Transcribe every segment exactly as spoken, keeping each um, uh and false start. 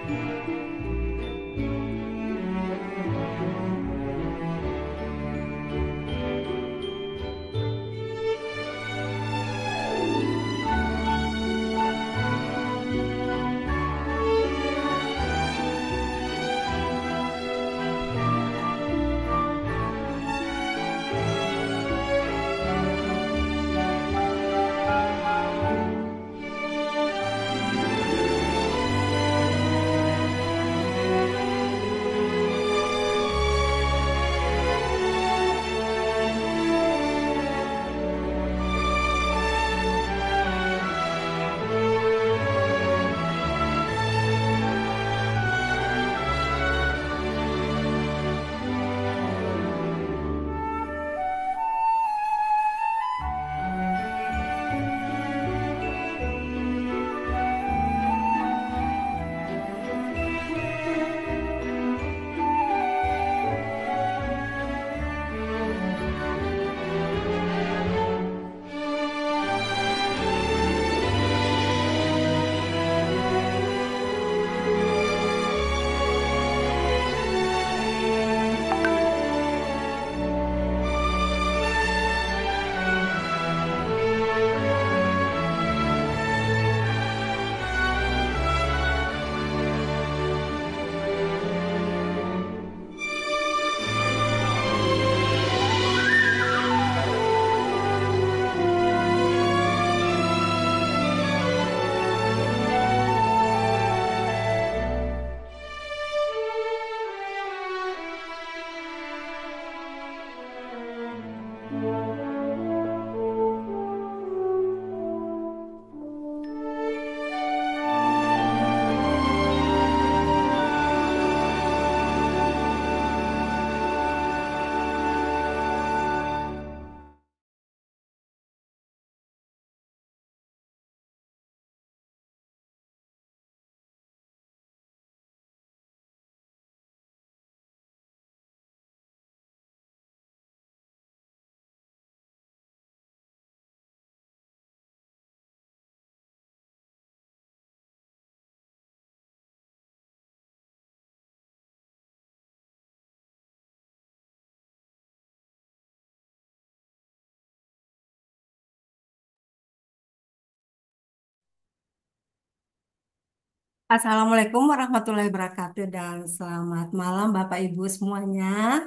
Assalamualaikum warahmatullahi wabarakatuh dan selamat malam Bapak Ibu semuanya.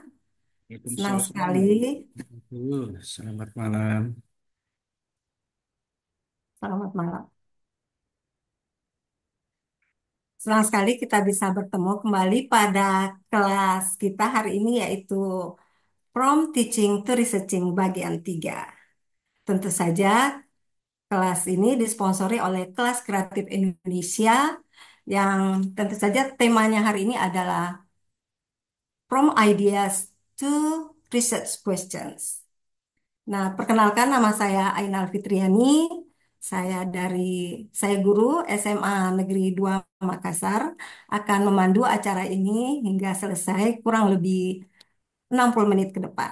Senang Waalaikumsalam. sekali, Uh, Selamat malam. selamat malam. Senang sekali kita bisa bertemu kembali pada kelas kita hari ini yaitu From Teaching to Researching bagian tiga. Tentu saja kelas ini disponsori oleh Kelas Kreatif Indonesia yang tentu saja temanya hari ini adalah From Ideas to Research Questions. Nah, perkenalkan nama saya Ainal Fitriani. Saya dari saya guru S M A Negeri dua Makassar akan memandu acara ini hingga selesai kurang lebih enam puluh menit ke depan.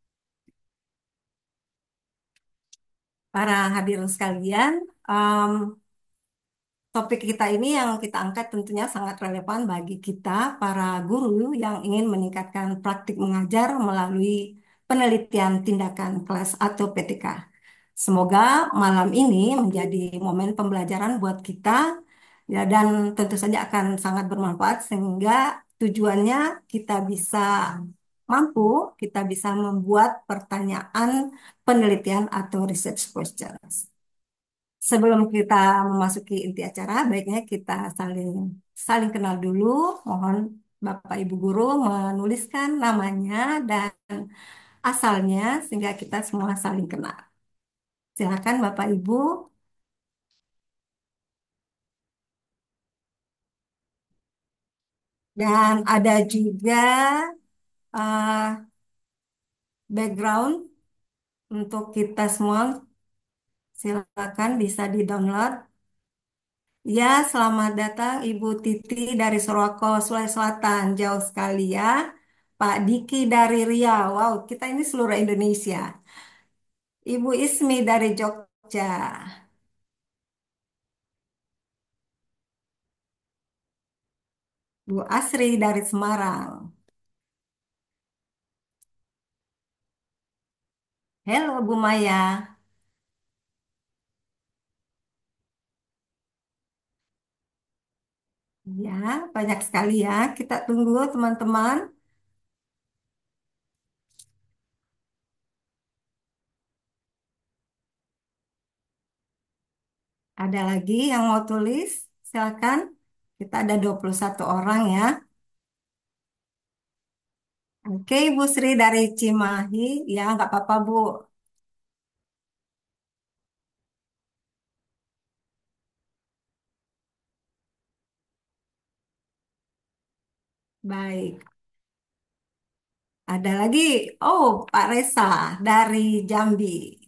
Para hadirin sekalian, em, topik kita ini yang kita angkat tentunya sangat relevan bagi kita para guru yang ingin meningkatkan praktik mengajar melalui penelitian tindakan kelas atau P T K. Semoga malam ini menjadi momen pembelajaran buat kita ya dan tentu saja akan sangat bermanfaat sehingga tujuannya kita bisa mampu, kita bisa membuat pertanyaan penelitian atau research questions. Sebelum kita memasuki inti acara, baiknya kita saling saling kenal dulu. Mohon Bapak Ibu guru menuliskan namanya dan asalnya sehingga kita semua saling kenal. Silakan Bapak Ibu. Dan ada juga eh, background untuk kita semua. Silakan bisa di-download. Ya, selamat datang Ibu Titi dari Sorowako, Sulawesi Selatan. Jauh sekali ya. Pak Diki dari Riau. Wow, kita ini seluruh Indonesia. Ibu Ismi dari Jogja. Bu Asri dari Semarang. Halo Bu Maya. Ya, banyak sekali ya. Kita tunggu teman-teman. Ada lagi yang mau tulis? Silakan. Kita ada dua puluh satu orang ya. Oke, Bu Sri dari Cimahi. Ya, nggak apa-apa, Bu. Baik. Ada lagi. Oh, Pak Resa dari Jambi.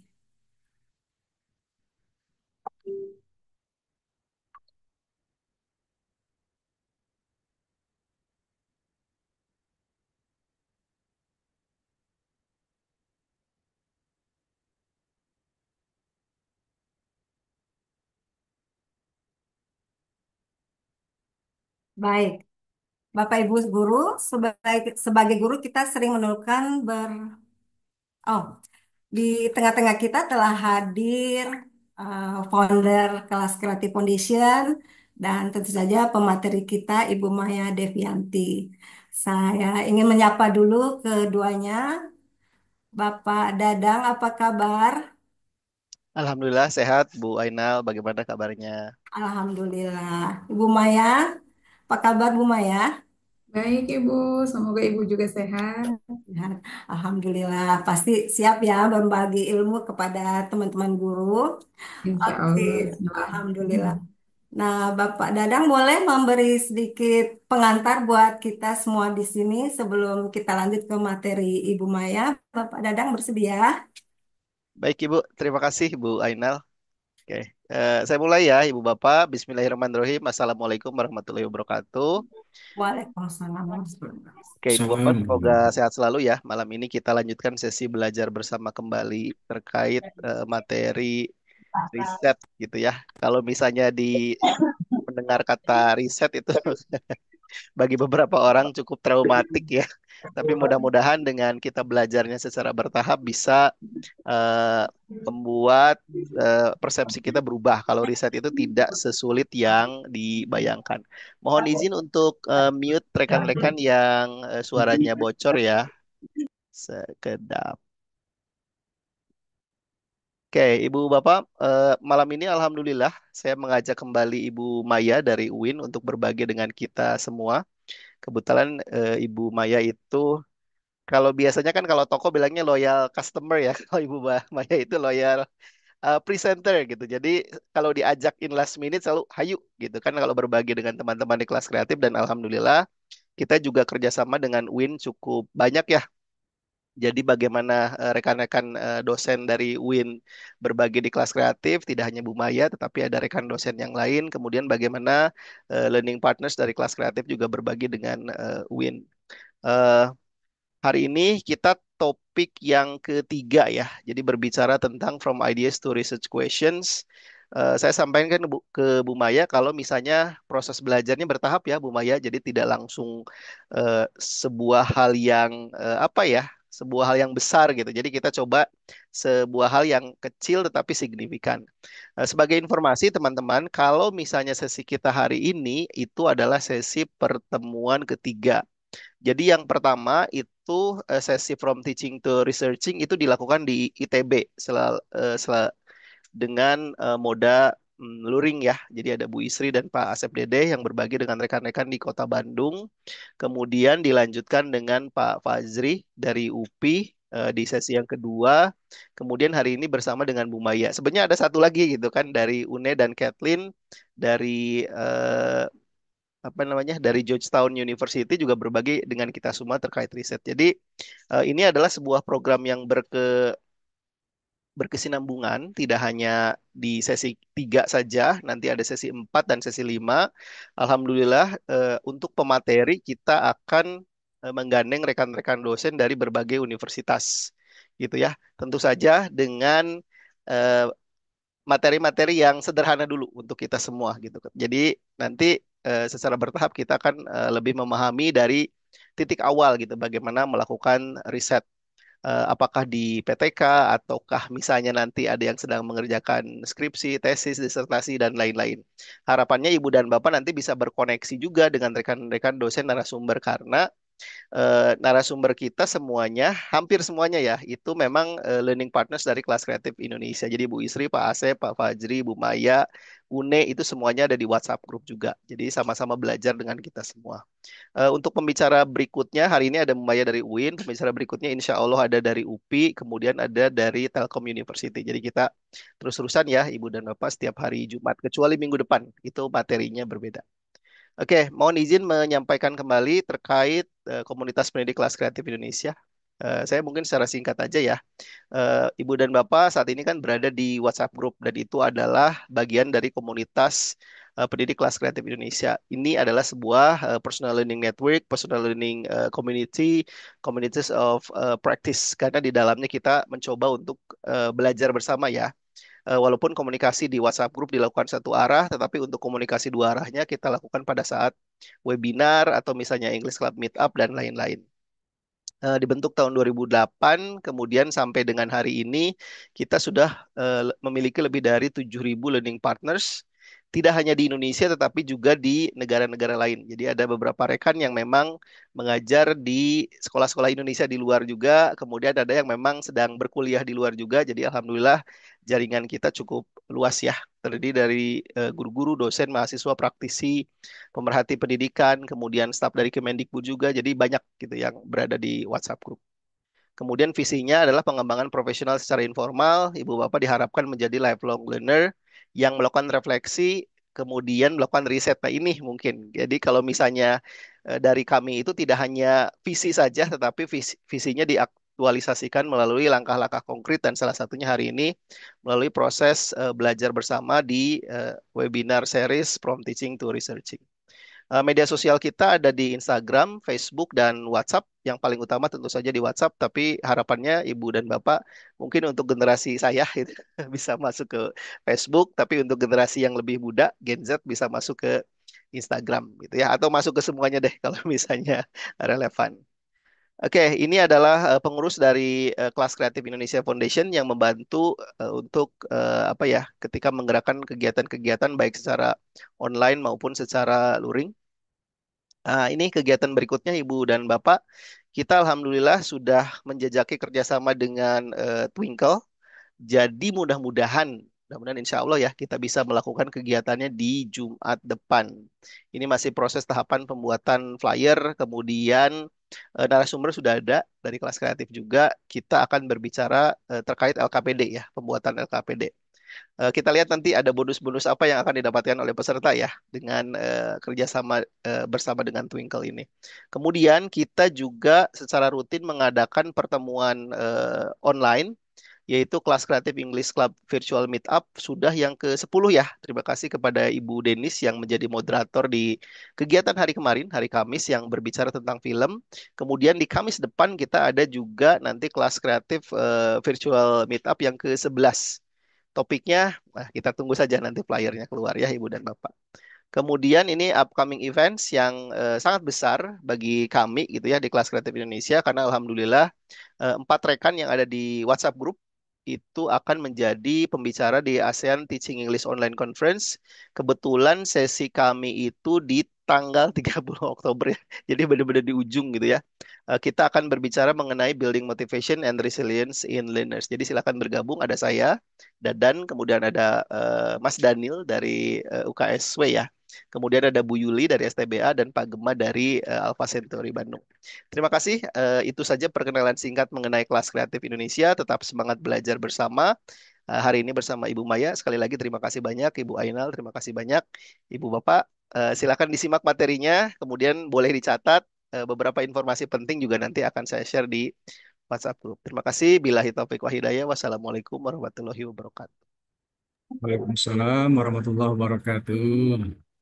Baik. Bapak Ibu guru, sebagai, sebagai guru kita sering menemukan ber... Oh, di tengah-tengah kita telah hadir eh, founder kelas Creative Foundation dan tentu saja pemateri kita Ibu Maya Devianti. Saya ingin menyapa dulu keduanya. Bapak Dadang, apa kabar? Alhamdulillah sehat, Bu Ainal. Bagaimana kabarnya? Alhamdulillah. Ibu Maya, apa kabar Bu Maya? Baik Ibu, semoga Ibu juga sehat. Ya, Alhamdulillah. Pasti siap ya berbagi ilmu kepada teman-teman guru. Insya Oke, Allah. Bismillah. Alhamdulillah. Nah, Bapak Dadang boleh memberi sedikit pengantar buat kita semua di sini sebelum kita lanjut ke materi Ibu Maya. Bapak Dadang bersedia? Baik Ibu, terima kasih Bu Ainal. Oke, eh, saya mulai ya Ibu Bapak. Bismillahirrahmanirrahim. Assalamualaikum warahmatullahi wabarakatuh. Waalaikumsalam warahmatullahi wabarakatuh. Oke Ibu Bapak, semoga Salam. sehat selalu ya. Malam ini kita lanjutkan sesi belajar bersama kembali terkait eh, materi riset gitu ya. Kalau misalnya di mendengar kata riset itu bagi beberapa orang cukup traumatik ya. Tapi mudah-mudahan dengan kita belajarnya secara bertahap bisa eh, membuat eh, persepsi kita berubah. Kalau riset itu tidak sesulit yang dibayangkan. Mohon izin untuk eh, mute rekan-rekan yang eh, suaranya bocor ya. Sekedap. Oke, Ibu Bapak, eh, malam ini Alhamdulillah saya mengajak kembali Ibu Maya dari U I N untuk berbagi dengan kita semua. Kebetulan eh, Ibu Maya itu kalau biasanya kan kalau toko bilangnya loyal customer ya, kalau Ibu Ba- Maya itu loyal uh, presenter gitu. Jadi kalau diajakin last minute selalu hayu gitu kan kalau berbagi dengan teman-teman di kelas kreatif dan alhamdulillah kita juga kerjasama dengan U I N cukup banyak ya. Jadi bagaimana uh, rekan-rekan uh, dosen dari U I N berbagi di kelas kreatif, tidak hanya Bu Maya, tetapi ada rekan dosen yang lain. Kemudian bagaimana uh, learning partners dari kelas kreatif juga berbagi dengan uh, U I N. Uh, Hari ini kita topik yang ketiga ya. Jadi berbicara tentang from ideas to research questions. Eh, saya sampaikan ke Bu, ke Bu Maya kalau misalnya proses belajarnya bertahap ya Bu Maya. Jadi tidak langsung eh, sebuah hal yang eh, apa ya, sebuah hal yang besar gitu. Jadi kita coba sebuah hal yang kecil tetapi signifikan. Eh, sebagai informasi teman-teman, kalau misalnya sesi kita hari ini itu adalah sesi pertemuan ketiga. Jadi yang pertama itu eh, sesi from teaching to researching itu dilakukan di I T B selal, eh, sela- dengan eh, moda mm, luring ya. Jadi ada Bu Isri dan Pak Asep Dede yang berbagi dengan rekan-rekan di Kota Bandung. Kemudian dilanjutkan dengan Pak Fazri dari U P I eh, di sesi yang kedua. Kemudian hari ini bersama dengan Bu Maya. Sebenarnya ada satu lagi gitu kan dari U N E dan Kathleen dari eh, apa namanya dari Georgetown University juga berbagi dengan kita semua terkait riset. Jadi eh, ini adalah sebuah program yang berke berkesinambungan, tidak hanya di sesi tiga saja, nanti ada sesi empat dan sesi lima. Alhamdulillah eh, untuk pemateri kita akan eh, menggandeng rekan-rekan dosen dari berbagai universitas, gitu ya. Tentu saja dengan eh, materi-materi yang sederhana dulu untuk kita semua gitu. Jadi nanti eh, secara bertahap kita akan eh, lebih memahami dari titik awal gitu, bagaimana melakukan riset. Eh, apakah di P T K ataukah misalnya nanti ada yang sedang mengerjakan skripsi, tesis, disertasi dan lain-lain. Harapannya Ibu dan Bapak nanti bisa berkoneksi juga dengan rekan-rekan dosen narasumber karena eh, narasumber kita semuanya, hampir semuanya ya, itu memang eh, learning partners dari Kelas Kreatif Indonesia. Jadi Bu Isri, Pak Asep, Pak Fajri, Bu Maya, Une itu semuanya ada di WhatsApp group juga. Jadi sama-sama belajar dengan kita semua. Eh, untuk pembicara berikutnya, hari ini ada Maya dari U I N, pembicara berikutnya insya Allah ada dari U P I, kemudian ada dari Telkom University. Jadi kita terus-terusan ya, Ibu dan Bapak, setiap hari Jumat, kecuali minggu depan, itu materinya berbeda. Oke, mohon izin menyampaikan kembali terkait eh, komunitas pendidik kelas kreatif Indonesia. Eh, saya mungkin secara singkat aja ya. Eh, Ibu dan Bapak saat ini kan berada di WhatsApp group dan itu adalah bagian dari komunitas eh, pendidik kelas kreatif Indonesia. Ini adalah sebuah eh, personal learning network, personal learning eh, community, communities of eh, practice. Karena di dalamnya kita mencoba untuk eh, belajar bersama ya. Eh, walaupun komunikasi di WhatsApp group dilakukan satu arah, tetapi untuk komunikasi dua arahnya kita lakukan pada saat webinar atau misalnya English Club Meetup dan lain-lain. Eh, dibentuk tahun dua ribu delapan, kemudian sampai dengan hari ini kita sudah eh, memiliki lebih dari tujuh ribu learning partners, tidak hanya di Indonesia tetapi juga di negara-negara lain. Jadi ada beberapa rekan yang memang mengajar di sekolah-sekolah Indonesia di luar juga, kemudian ada yang memang sedang berkuliah di luar juga. Jadi alhamdulillah jaringan kita cukup luas ya, terdiri dari eh, guru-guru, dosen, mahasiswa, praktisi, pemerhati pendidikan, kemudian staf dari Kemendikbud juga, jadi banyak gitu yang berada di WhatsApp group. Kemudian visinya adalah pengembangan profesional secara informal. Ibu Bapak diharapkan menjadi lifelong learner yang melakukan refleksi, kemudian melakukan riset. Nah ini mungkin. Jadi kalau misalnya eh, dari kami itu tidak hanya visi saja, tetapi visi, visinya diaktualisasikan melalui langkah-langkah konkret dan salah satunya hari ini melalui proses eh, belajar bersama di eh, webinar series From Teaching to Researching. Eh, media sosial kita ada di Instagram, Facebook, dan WhatsApp. Yang paling utama tentu saja di WhatsApp, tapi harapannya Ibu dan Bapak mungkin untuk generasi saya itu bisa masuk ke Facebook, tapi untuk generasi yang lebih muda, Gen Z bisa masuk ke Instagram gitu ya, atau masuk ke semuanya deh kalau misalnya relevan. Oke, ini adalah eh, pengurus dari eh, Kelas Kreatif Indonesia Foundation yang membantu eh, untuk eh, apa ya, ketika menggerakkan kegiatan-kegiatan baik secara online maupun secara luring. Nah, ini kegiatan berikutnya Ibu dan Bapak. Kita alhamdulillah sudah menjajaki kerjasama dengan eh, Twinkle. Jadi mudah-mudahan, mudah-mudahan insya Allah ya kita bisa melakukan kegiatannya di Jumat depan. Ini masih proses tahapan pembuatan flyer, kemudian eh, narasumber sudah ada dari kelas kreatif juga. Kita akan berbicara eh, terkait L K P D ya, pembuatan L K P D. Eh, kita lihat nanti ada bonus-bonus apa yang akan didapatkan oleh peserta ya dengan eh, kerjasama eh, bersama dengan Twinkle ini. Kemudian kita juga secara rutin mengadakan pertemuan eh, online yaitu kelas kreatif English Club Virtual Meetup sudah yang ke sepuluh ya. Terima kasih kepada Ibu Denis yang menjadi moderator di kegiatan hari kemarin, hari Kamis yang berbicara tentang film. Kemudian di Kamis depan kita ada juga nanti kelas kreatif eh, Virtual Meetup yang ke sebelas. Topiknya, nah kita tunggu saja nanti flyernya keluar ya Ibu dan Bapak. Kemudian ini upcoming events yang eh, sangat besar bagi kami gitu ya di Kelas Kreatif Indonesia karena alhamdulillah eh, empat rekan yang ada di WhatsApp group itu akan menjadi pembicara di ASEAN Teaching English Online Conference. Kebetulan sesi kami itu di tanggal tiga puluh Oktober ya. Jadi benar-benar di ujung gitu ya. Eh, kita akan berbicara mengenai building motivation and resilience in learners. Jadi silakan bergabung. Ada saya, Dadan, kemudian ada eh, Mas Daniel dari eh, U K S W ya. Kemudian ada Bu Yuli dari S T B A dan Pak Gema dari eh, Alpha Centauri Bandung. Terima kasih. Eh, itu saja perkenalan singkat mengenai kelas kreatif Indonesia. Tetap semangat belajar bersama. Eh, hari ini bersama Ibu Maya. Sekali lagi terima kasih banyak Ibu Ainal. Terima kasih banyak Ibu Bapak. Eh, silakan disimak materinya. Kemudian boleh dicatat. Eh, beberapa informasi penting juga nanti akan saya share di WhatsApp group. Terima kasih. Billahi taufiq wa hidayah. Wassalamualaikum warahmatullahi wabarakatuh. Waalaikumsalam warahmatullahi wabarakatuh.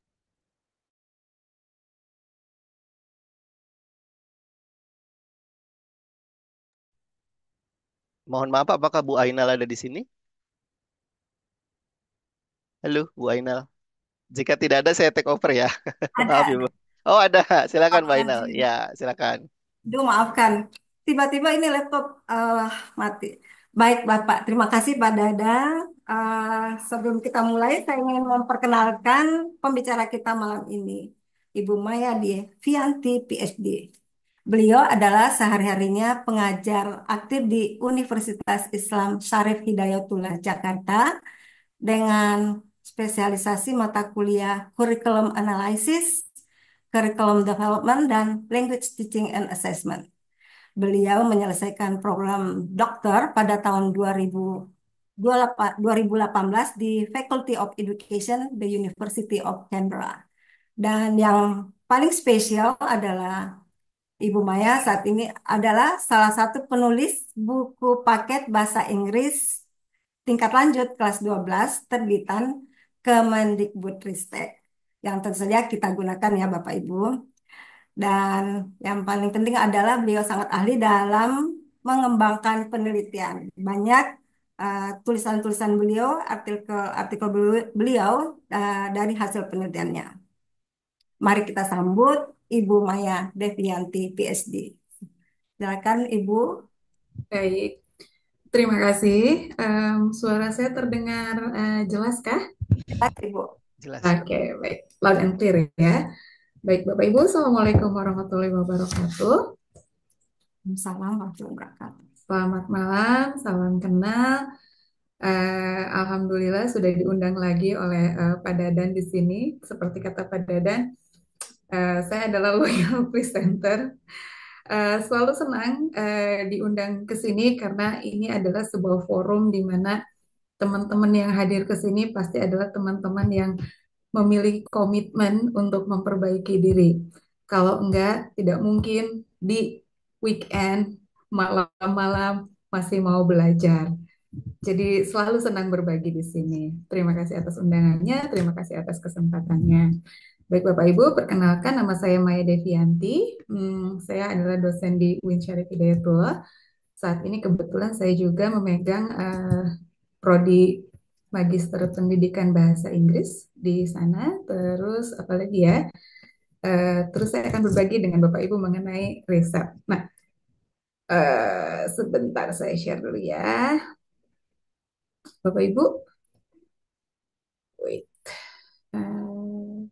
Mohon maaf, apakah Bu Ainal ada di sini? Halo, Bu Ainal. Jika tidak ada, saya take over ya. Ada, Maaf, ada. Ibu. Oh, ada. Silakan, Mbak Inal. Apalagi, Ya, silakan. Duh, maafkan. Tiba-tiba ini laptop eh, mati. Baik, Bapak. Terima kasih, Pak Dadang. Eh, sebelum kita mulai, saya ingin memperkenalkan pembicara kita malam ini, Ibu Maya Devianti, P H D. Beliau adalah sehari-harinya pengajar aktif di Universitas Islam Syarif Hidayatullah Jakarta dengan spesialisasi mata kuliah Curriculum Analysis, Curriculum Development, dan Language Teaching and Assessment. Beliau menyelesaikan program doktor pada tahun dua ribu dua ribu delapan belas di Faculty of Education, the University of Canberra. Dan yang paling spesial adalah Ibu Maya saat ini adalah salah satu penulis buku paket bahasa Inggris tingkat lanjut kelas dua belas terbitan Kemendikbudristek yang tentu saja kita gunakan ya Bapak Ibu. Dan yang paling penting adalah beliau sangat ahli dalam mengembangkan penelitian. Banyak eh, tulisan-tulisan beliau, artikel-artikel beliau eh, dari hasil penelitiannya. Mari kita sambut Ibu Maya Devianti, P H D. Silakan Ibu. Baik, terima kasih. Em, suara saya terdengar eh, jelas kah? Silakan Ibu. Jelas. Oke, baik. Loud and clear ya. Baik, Bapak Ibu, Assalamualaikum warahmatullahi wabarakatuh. Salam warahmatullahi wabarakatuh. Selamat malam, salam kenal. Eh, Alhamdulillah sudah diundang lagi oleh eh, Pak Dadan di sini. Seperti kata Pak Dadan, eh, saya adalah loyal presenter. Eh, selalu senang eh, diundang ke sini karena ini adalah sebuah forum di mana teman-teman yang hadir ke sini pasti adalah teman-teman yang memiliki komitmen untuk memperbaiki diri. Kalau enggak, tidak mungkin di weekend malam-malam masih mau belajar. Jadi selalu senang berbagi di sini. Terima kasih atas undangannya, terima kasih atas kesempatannya. Baik Bapak Ibu, perkenalkan nama saya Maya Devianti. Hmm, saya adalah dosen di U I N Syarif Hidayatullah. Saat ini kebetulan saya juga memegang eh, prodi Magister Pendidikan Bahasa Inggris di sana. Terus apalagi ya? Eh, terus saya akan berbagi dengan Bapak Ibu mengenai riset. Nah, eh, sebentar saya share dulu ya, Bapak Ibu. Wait. Eh,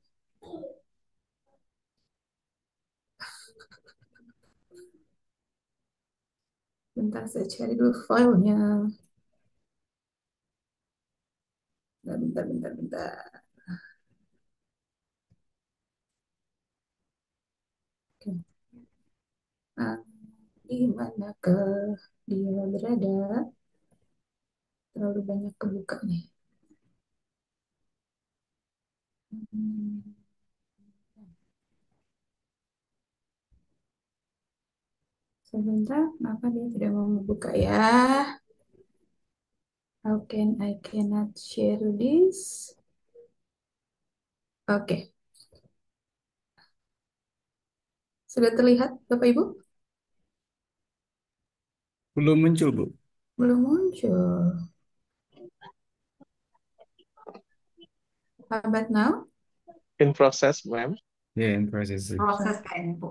bentar saya cari dulu filenya. Bentar, bentar, bentar, bentar. Oke. Ah, di manakah dia berada? Terlalu banyak kebuka nih. Hmm, sebentar, kenapa dia tidak mau membuka ya? How can I cannot share this? Oke, sudah terlihat Bapak Ibu? Belum muncul, Bu. Belum muncul. How about now? In process, ma'am. Ya, in process. Proses kayaknya Bu.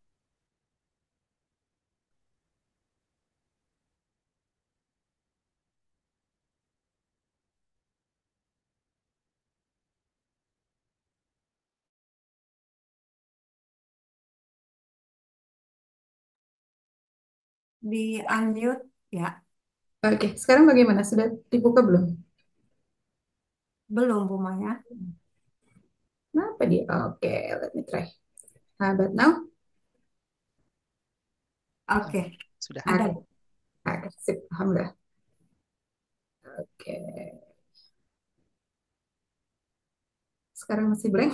Di unmute ya. Oke, sekarang bagaimana? Sudah dibuka belum? Belum Bu Maya. Kenapa dia? Oke, let me try. How about now? Oke, Sudah. ada Oke, Bu. oke, sip. Alhamdulillah. Oke, sekarang masih blank.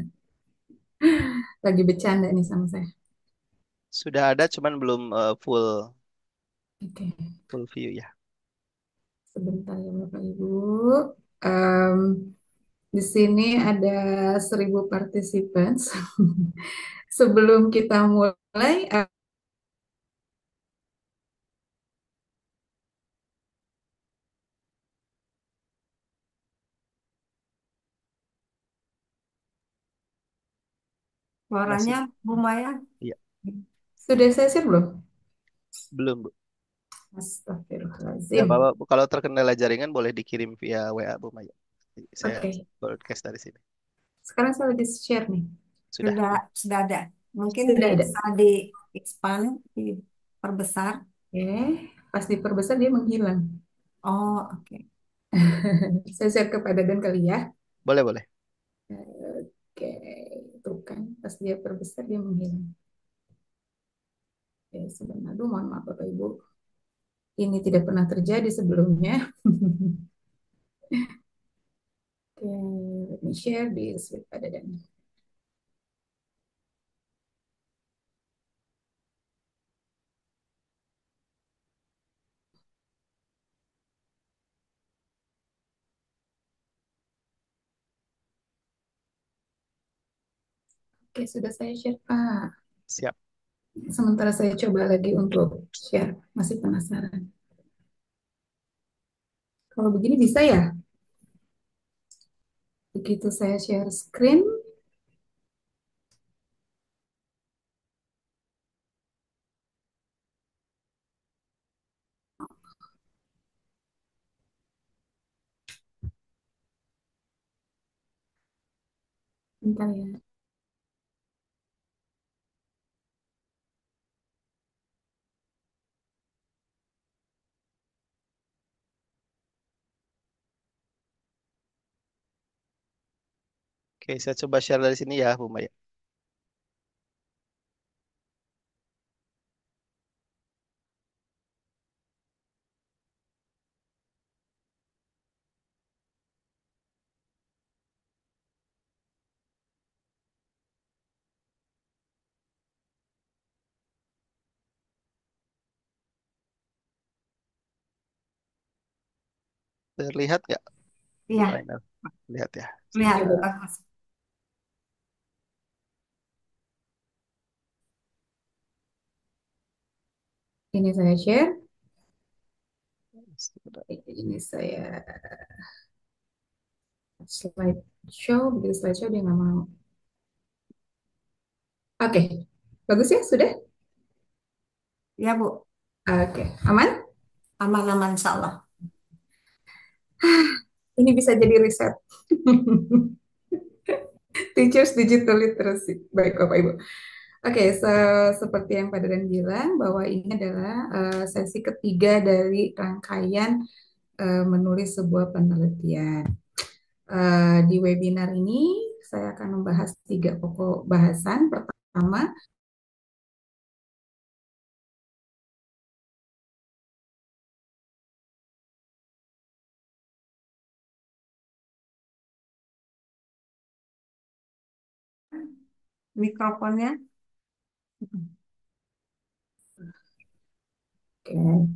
Lagi bercanda nih sama saya. Sudah ada, cuman belum eh, full Oke, full view ya. sebentar ya Bapak Ibu. Em, di sini ada seribu participants. Sebelum kita mulai, eh, Suaranya Masih Bu Maya. iya, Sudah saya share belum? belum, Bu. Ya, Astagfirullahaladzim. Bapak, kalau terkendala jaringan boleh dikirim via W A, Bu Maya. Saya Oke, broadcast dari sini. sekarang saya lagi share nih. Sudah. Sudah, sudah ada. Mungkin Sudah ada. bisa di expand, diperbesar. Oke, pas diperbesar dia menghilang. Oh, oke. Saya share kepada Dan kali ya. Boleh, boleh. Oke, tuh kan. Pas dia perbesar dia menghilang. Oke, sebentar. Aduh, mohon maaf Bapak Ibu. Ini tidak pernah terjadi sebelumnya. Oke, let me share this with Pak Dadan. Oke, sudah saya share, Pak. Siap. Sementara saya coba lagi untuk share. Masih penasaran. Kalau begini bisa ya? Begitu saya share screen, bentar ya. Oke, saya coba share dari sini ya, Bu Maya. Terlihat nggak, Bu Iya, Ainal? Lihat ya. lihat. Coba. Bagus. Ini saya share. Sebentar. Ini saya slide show. Begitu slide show dia nggak mau. Oke, bagus ya? Sudah? Ya, Bu. Oke, aman? Aman-aman, insya Allah. Ini bisa jadi riset. Teachers Digital Literacy. Baik, Bapak Ibu. Oke, se- seperti yang Pak Dadan bilang, bahwa ini adalah eh, sesi ketiga dari rangkaian eh, menulis sebuah penelitian. Eh, di webinar ini, saya akan membahas tiga pokok bahasan. Pertama, Mikrofonnya. oke,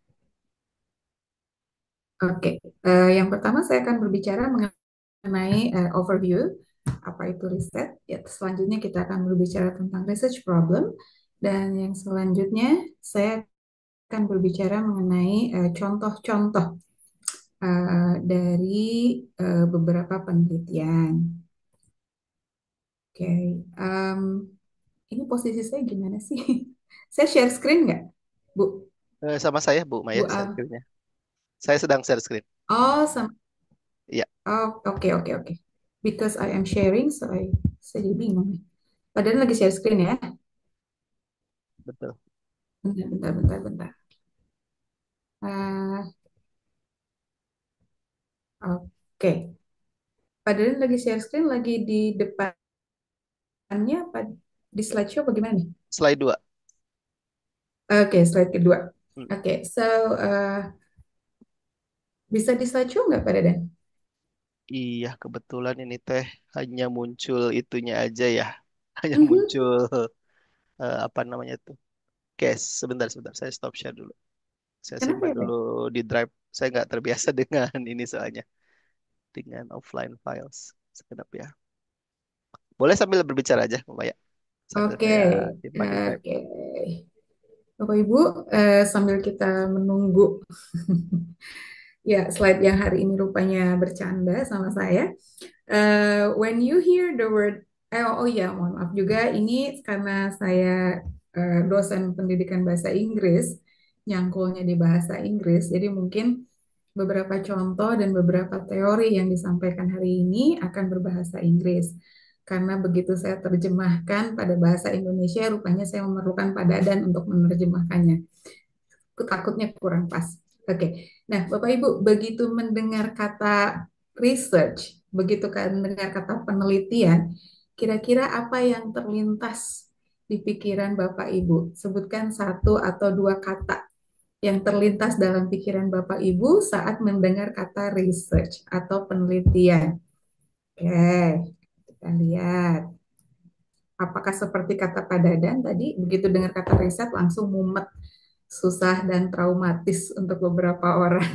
oke. Eh, yang pertama saya akan berbicara mengenai eh, overview, apa itu riset. Ya, selanjutnya kita akan berbicara tentang research problem, dan yang selanjutnya saya akan berbicara mengenai eh, contoh-contoh eh, dari eh, beberapa penelitian. Oke, em, ini posisi saya gimana sih? Saya share screen nggak, Bu? Eh, sama saya, Bu Maya, Bu share Al. screen-nya. Saya sedang share screen. Oh, sama. Iya, Oh, oke, oke, oke. Because I am sharing, so I saya jadi bingung nih. Padahal lagi share screen ya. betul. Bentar, bentar, bentar, bentar. Ah, oke. Padahal lagi share screen, lagi di depannya, apa di slideshow bagaimana nih? Slide dua. Oke, slide kedua. Hmm. Oke, so uh, bisa di slideshow nggak Pak Dadan? Iya, kebetulan ini teh hanya muncul itunya aja ya. Hanya Mhm. muncul eh, apa namanya tuh? Oke, sebentar, sebentar. Saya stop share dulu. Saya Kenapa simpan ya, dulu Pak? di drive. Saya nggak terbiasa dengan ini soalnya. Dengan offline files. Sekedap ya. Boleh sambil berbicara aja, Mbak ya. Sambil Oke, saya simpan di drive. oke. Bapak Ibu, eh, sambil kita menunggu ya slide yang hari ini rupanya bercanda sama saya. Uh, when you hear the word Eh, oh oh iya, mohon maaf juga. Ini karena saya eh, dosen pendidikan bahasa Inggris, nyangkulnya di bahasa Inggris. Jadi mungkin beberapa contoh dan beberapa teori yang disampaikan hari ini akan berbahasa Inggris. Karena begitu saya terjemahkan pada bahasa Indonesia, rupanya saya memerlukan padadan untuk menerjemahkannya. Aku takutnya kurang pas. Oke, nah Bapak Ibu, begitu mendengar kata research, begitu kan mendengar kata penelitian, kira-kira apa yang terlintas di pikiran Bapak Ibu? Sebutkan satu atau dua kata yang terlintas dalam pikiran Bapak Ibu saat mendengar kata research atau penelitian. Oke, kita lihat. Apakah seperti kata Pak Dadan tadi, begitu dengar kata riset langsung mumet, susah dan traumatis untuk beberapa orang.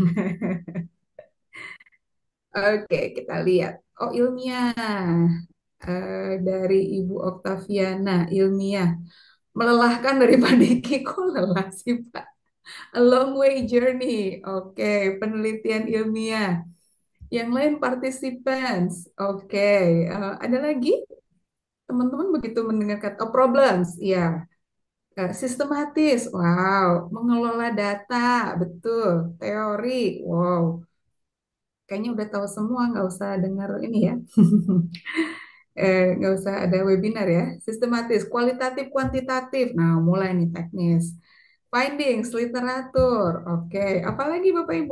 Oke, kita lihat. Oh, ilmiah. Eh, dari Ibu Oktaviana, ilmiah. Melelahkan dari Pak Diki, kok lelah sih Pak? A long way journey. Oke, penelitian ilmiah. Yang lain participants. Oke, eh, ada lagi? Teman-teman begitu mendengar kata oh, problems. Ya, eh, sistematis. Wow, mengelola data. Betul. Teori. Wow. Kayaknya udah tahu semua, nggak usah dengar ini ya. Eh, nggak usah ada webinar ya. Sistematis, kualitatif, kuantitatif. Nah, mulai nih teknis. Findings, literatur. Oke, apalagi Bapak Ibu?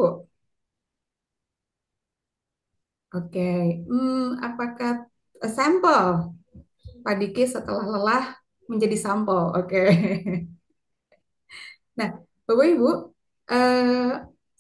Oke, hmm, apakah eh, sampel? Pak Diki setelah lelah menjadi sampel. Oke. Nah, Bapak Ibu, eh,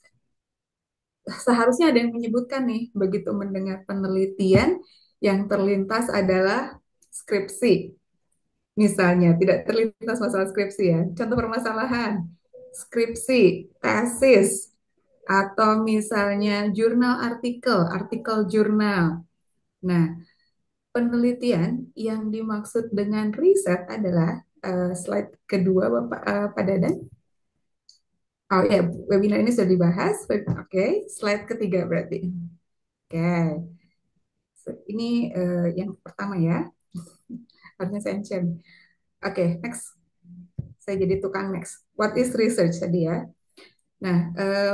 seharusnya ada yang menyebutkan nih, begitu mendengar penelitian, yang terlintas adalah skripsi. Misalnya, tidak terlintas masalah skripsi ya. Contoh permasalahan, skripsi, tesis, atau misalnya jurnal artikel, artikel jurnal. Nah, penelitian yang dimaksud dengan riset adalah eh, slide kedua, Bapak eh, Pak Dadan. Oh ya, webinar ini sudah dibahas. Oke, slide ketiga berarti. Oke, ini eh, yang pertama ya. Harusnya saya share. Oke, next. Saya jadi tukang next. What is research tadi ya? Nah, eh,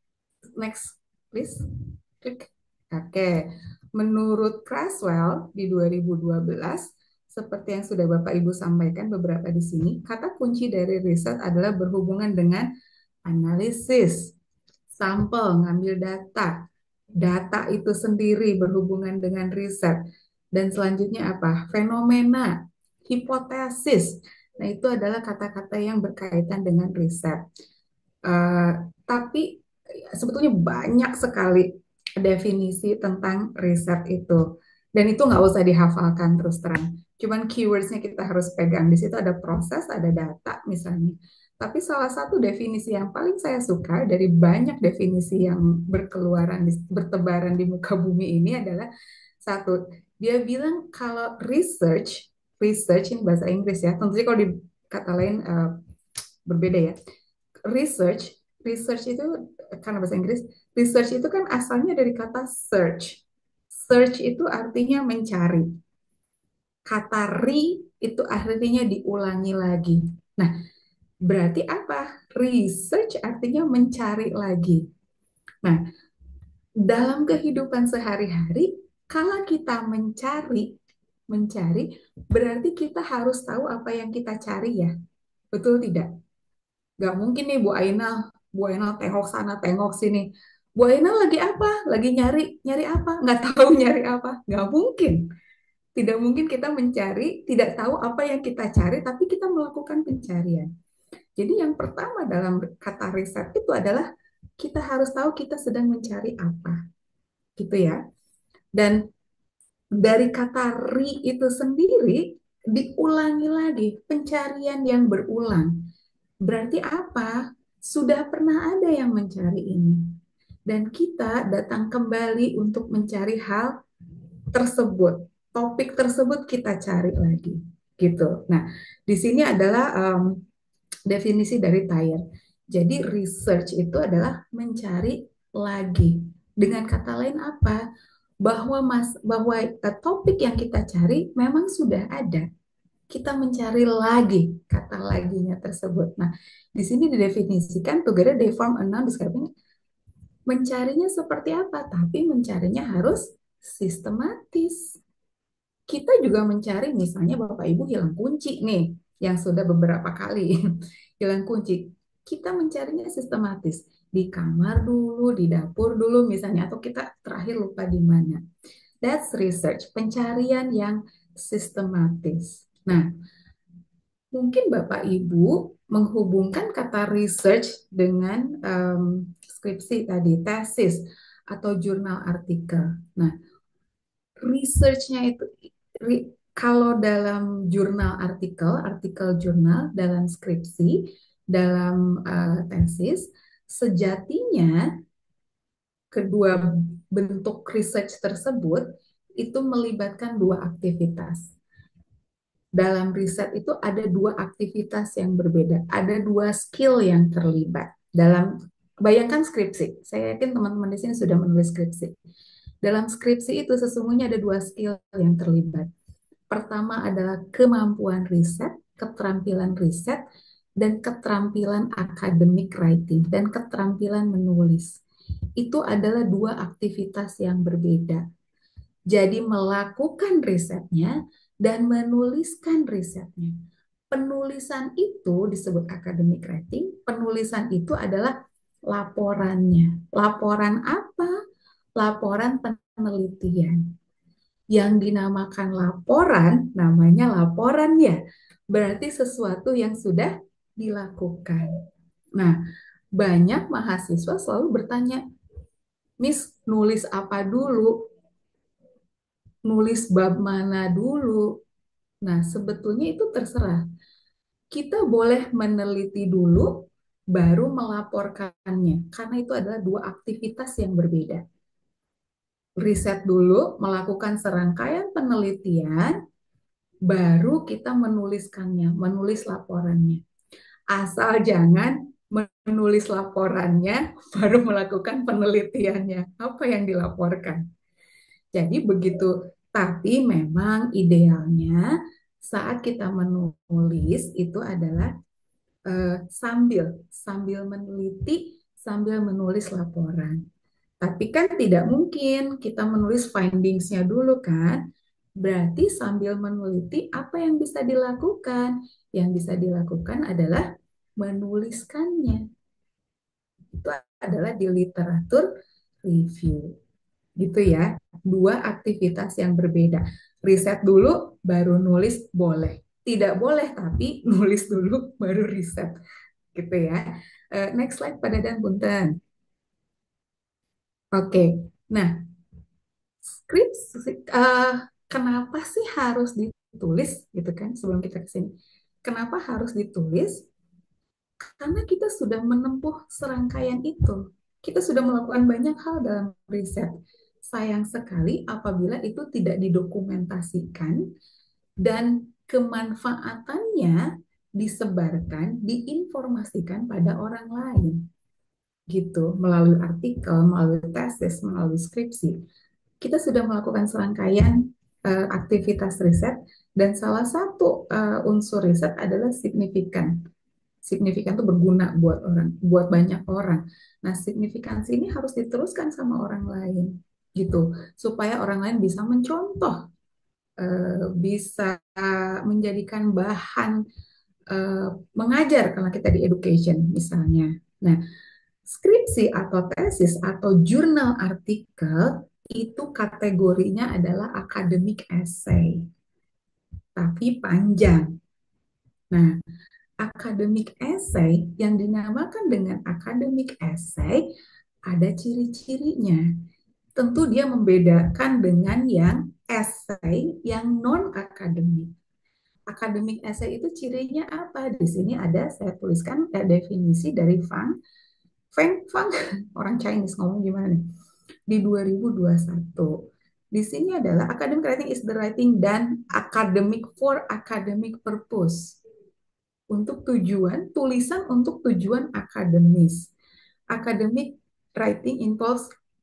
next, please. Klik. Oke, menurut Creswell di dua ribu dua belas, seperti yang sudah Bapak Ibu sampaikan beberapa di sini, kata kunci dari riset adalah berhubungan dengan analisis, sampel, ngambil data, data itu sendiri berhubungan dengan riset, dan selanjutnya apa? Fenomena, hipotesis. Nah, itu adalah kata-kata yang berkaitan dengan riset. Uh, tapi sebetulnya banyak sekali definisi tentang riset itu. Dan itu nggak usah dihafalkan terus terang. Cuman keywordsnya kita harus pegang. Di situ ada proses, ada data misalnya. Tapi salah satu definisi yang paling saya suka dari banyak definisi yang berkeluaran, bertebaran di muka bumi ini adalah satu. Dia bilang kalau research, research ini bahasa Inggris ya. Tentunya kalau di kata lain uh, berbeda ya. Research, research itu karena bahasa Inggris, research itu kan asalnya dari kata search. Search itu artinya mencari. Kata re itu artinya diulangi lagi. Nah, berarti apa? Research artinya mencari lagi. Nah, dalam kehidupan sehari-hari, kalau kita mencari, mencari, berarti kita harus tahu apa yang kita cari ya. Betul tidak? Gak mungkin nih Bu Ainal, Bu Ainal tengok sana, tengok sini. Bu Ainal lagi apa? Lagi nyari, nyari apa? Nggak tahu nyari apa? Nggak mungkin. Tidak mungkin kita mencari, tidak tahu apa yang kita cari, tapi kita melakukan pencarian. Jadi yang pertama dalam kata riset itu adalah kita harus tahu kita sedang mencari apa. Gitu ya. Dan dari kata ri itu sendiri, diulangi lagi, pencarian yang berulang. Berarti apa? Sudah pernah ada yang mencari ini. Dan kita datang kembali untuk mencari hal tersebut. Topik tersebut kita cari lagi. Gitu. Nah, di sini adalah um, definisi dari Thayer. Jadi research itu adalah mencari lagi. Dengan kata lain apa? bahwa mas bahwa eh, topik yang kita cari memang sudah ada. Kita mencari lagi kata laginya tersebut. Nah, di sini didefinisikan together they form a noun describing mencarinya seperti apa, tapi mencarinya harus sistematis. Kita juga mencari misalnya Bapak Ibu hilang kunci nih, yang sudah beberapa kali hilang kunci. Kita mencarinya sistematis. Di kamar dulu, di dapur dulu misalnya, atau kita terakhir lupa di mana. That's research, pencarian yang sistematis. Nah, mungkin Bapak Ibu menghubungkan kata research dengan um, skripsi tadi, tesis, atau jurnal artikel. Nah, research-nya itu re- kalau dalam jurnal artikel, artikel jurnal, dalam skripsi, dalam uh, tesis, sejatinya kedua bentuk research tersebut itu melibatkan dua aktivitas. Dalam riset itu ada dua aktivitas yang berbeda, ada dua skill yang terlibat. Dalam bayangkan skripsi, saya yakin teman-teman di sini sudah menulis skripsi. Dalam skripsi itu sesungguhnya ada dua skill yang terlibat. Pertama adalah kemampuan riset, keterampilan riset, dan keterampilan academic writing, dan keterampilan menulis. Itu adalah dua aktivitas yang berbeda. Jadi melakukan risetnya dan menuliskan risetnya. Penulisan itu disebut academic writing, penulisan itu adalah laporannya. Laporan apa? Laporan penelitian. Yang dinamakan laporan, namanya laporan ya. Berarti sesuatu yang sudah dilakukan. Nah, banyak mahasiswa selalu bertanya, Miss, nulis apa dulu? Nulis bab mana dulu? Nah, sebetulnya itu terserah. Kita boleh meneliti dulu, baru melaporkannya. Karena itu adalah dua aktivitas yang berbeda. Riset dulu, melakukan serangkaian penelitian, baru kita menuliskannya, menulis laporannya. Asal jangan menulis laporannya, baru melakukan penelitiannya. Apa yang dilaporkan? Jadi begitu, tapi memang idealnya saat kita menulis itu adalah eh, sambil sambil meneliti, sambil menulis laporan. Tapi kan tidak mungkin kita menulis findings-nya dulu kan. Berarti sambil meneliti apa yang bisa dilakukan? Yang bisa dilakukan adalah menuliskannya. Itu adalah di literatur review. Gitu ya. Dua aktivitas yang berbeda. Riset dulu baru nulis boleh. Tidak boleh tapi nulis dulu baru riset. Gitu ya. Uh, next slide pada dan punten. Oke. Nah, skripsi uh, kenapa sih harus ditulis gitu kan sebelum kita ke sini? Kenapa harus ditulis? Karena kita sudah menempuh serangkaian itu. Kita sudah melakukan banyak hal dalam riset. Sayang sekali apabila itu tidak didokumentasikan dan kemanfaatannya disebarkan, diinformasikan pada orang lain. Gitu, melalui artikel, melalui tesis, melalui skripsi. Kita sudah melakukan serangkaian uh, aktivitas riset dan salah satu uh, unsur riset adalah signifikan. Signifikan itu berguna buat orang, buat banyak orang. Nah, signifikansi ini harus diteruskan sama orang lain, gitu, supaya orang lain bisa mencontoh, uh, bisa menjadikan bahan uh, mengajar kalau kita di education misalnya. Nah, skripsi atau tesis atau jurnal artikel itu kategorinya adalah academic essay, tapi panjang. Nah, academic essay yang dinamakan dengan academic essay ada ciri-cirinya. Tentu dia membedakan dengan yang essay yang non-akademik. Academic essay itu cirinya apa? Di sini ada saya tuliskan eh, definisi dari Fang. Feng Fang, orang Chinese ngomong gimana nih? Di dua ribu dua puluh satu. Di sini adalah academic writing is the writing dan academic for academic purpose. Untuk tujuan, tulisan untuk tujuan akademis. Academic writing involves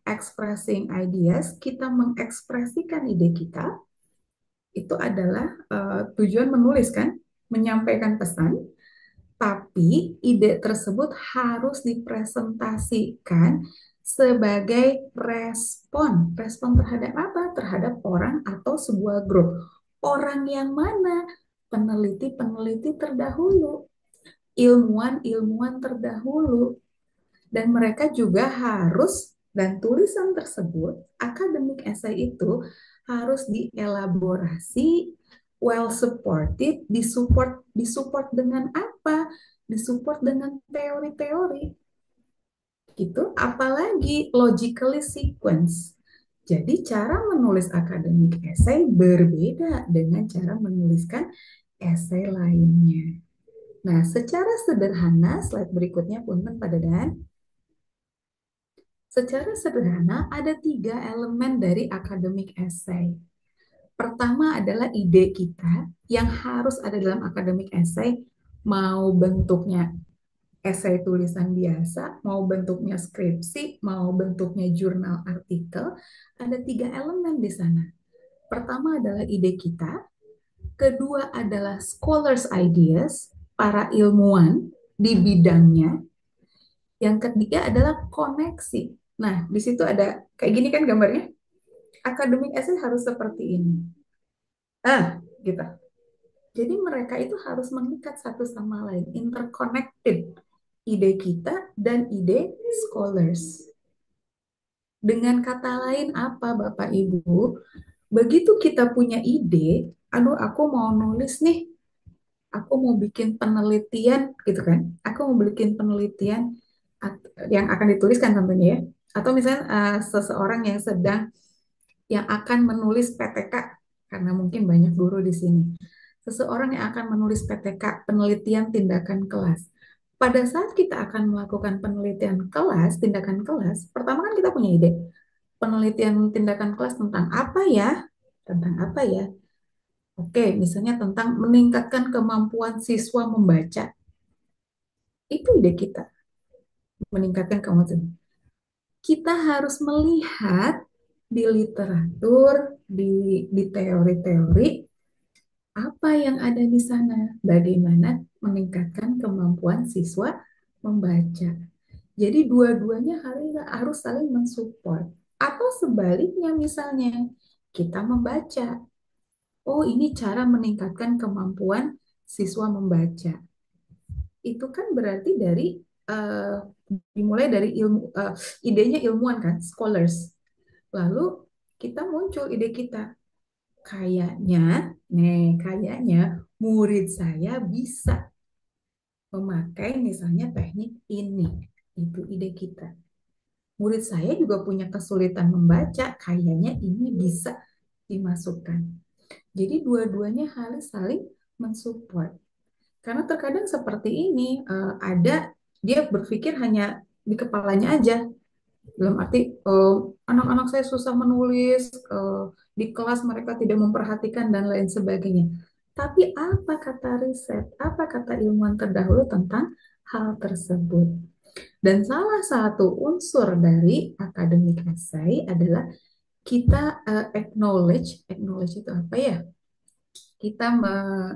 expressing ideas, kita mengekspresikan ide kita, itu adalah uh, tujuan menulis kan, menyampaikan pesan, tapi ide tersebut harus dipresentasikan sebagai respon. Respon terhadap apa? Terhadap orang atau sebuah grup. Orang yang mana? Peneliti-peneliti terdahulu, ilmuwan-ilmuwan terdahulu. Dan mereka juga harus, dan tulisan tersebut, akademik essay itu harus dielaborasi, well supported, disupport, disupport dengan apa? Disupport dengan teori-teori. Gitu, apalagi logically sequence. Jadi cara menulis akademik essay berbeda dengan cara menuliskan essay lainnya. Nah, secara sederhana, slide berikutnya punten Pak Dadan. Secara sederhana, ada tiga elemen dari akademik essay. Pertama adalah ide kita yang harus ada dalam akademik essay, mau bentuknya essay tulisan biasa, mau bentuknya skripsi, mau bentuknya jurnal artikel, ada tiga elemen di sana. Pertama adalah ide kita, kedua adalah scholars ideas, para ilmuwan di bidangnya, yang ketiga adalah koneksi. Nah, di situ ada kayak gini kan gambarnya. Akademik essay harus seperti ini. Ah, gitu. Jadi mereka itu harus mengikat satu sama lain, interconnected. Ide kita dan ide scholars. Dengan kata lain apa Bapak Ibu? Begitu kita punya ide, aduh aku mau nulis nih, aku mau bikin penelitian gitu kan. Aku mau bikin penelitian yang akan dituliskan tentunya ya. Atau misalnya uh, seseorang yang sedang yang akan menulis P T K, karena mungkin banyak guru di sini. Seseorang yang akan menulis P T K, penelitian tindakan kelas. Pada saat kita akan melakukan penelitian kelas, tindakan kelas, pertama kan kita punya ide. Penelitian tindakan kelas tentang apa ya? Tentang apa ya? Oke, misalnya tentang meningkatkan kemampuan siswa membaca. Itu ide kita. Meningkatkan kemampuan. Kita harus melihat di literatur, di, di teori-teori, apa yang ada di sana, bagaimana meningkatkan kemampuan siswa membaca. Jadi dua-duanya harus saling mensupport. Atau sebaliknya misalnya, kita membaca. Oh, ini cara meningkatkan kemampuan siswa membaca. Itu kan berarti dari, uh, dimulai dari ilmu, uh, idenya ilmuwan kan, scholars. Lalu kita muncul ide kita, kayaknya, nih kayaknya murid saya bisa memakai misalnya teknik ini, itu ide kita. Murid saya juga punya kesulitan membaca, kayaknya ini bisa dimasukkan. Jadi dua-duanya harus saling mensupport. Karena terkadang seperti ini, uh, ada dia berpikir hanya di kepalanya aja. Dalam arti uh, anak-anak saya susah menulis, uh, di kelas mereka tidak memperhatikan dan lain sebagainya. Tapi apa kata riset, apa kata ilmuwan terdahulu tentang hal tersebut? Dan salah satu unsur dari akademik essay adalah kita uh, acknowledge, acknowledge itu apa ya? Kita me,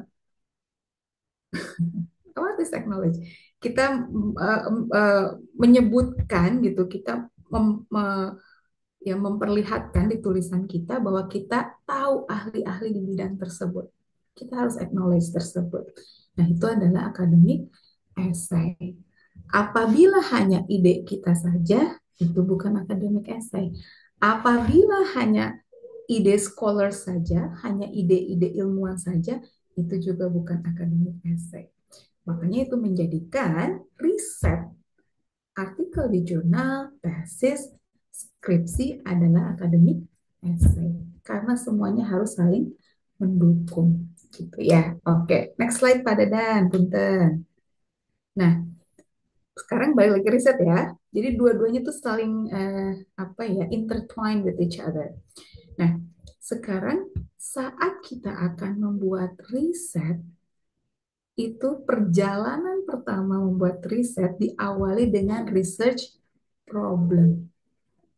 what is acknowledge? Kita uh, uh, menyebutkan gitu, kita mem, me, ya memperlihatkan di tulisan kita bahwa kita tahu ahli-ahli di bidang tersebut. Kita harus acknowledge tersebut. Nah, itu adalah akademik essay. Apabila hanya ide kita saja, itu bukan akademik essay. Apabila hanya ide scholar saja, hanya ide-ide ilmuwan saja, itu juga bukan akademik essay. Makanya itu menjadikan riset, artikel di jurnal, tesis, skripsi adalah akademik essay. Karena semuanya harus saling mendukung. Gitu ya. Oke, next slide Pak Dadan, punten. Nah, sekarang balik lagi riset ya. Jadi dua-duanya tuh saling eh, apa ya, intertwined with each other. Nah, sekarang saat kita akan membuat riset, itu perjalanan pertama membuat riset diawali dengan research problem.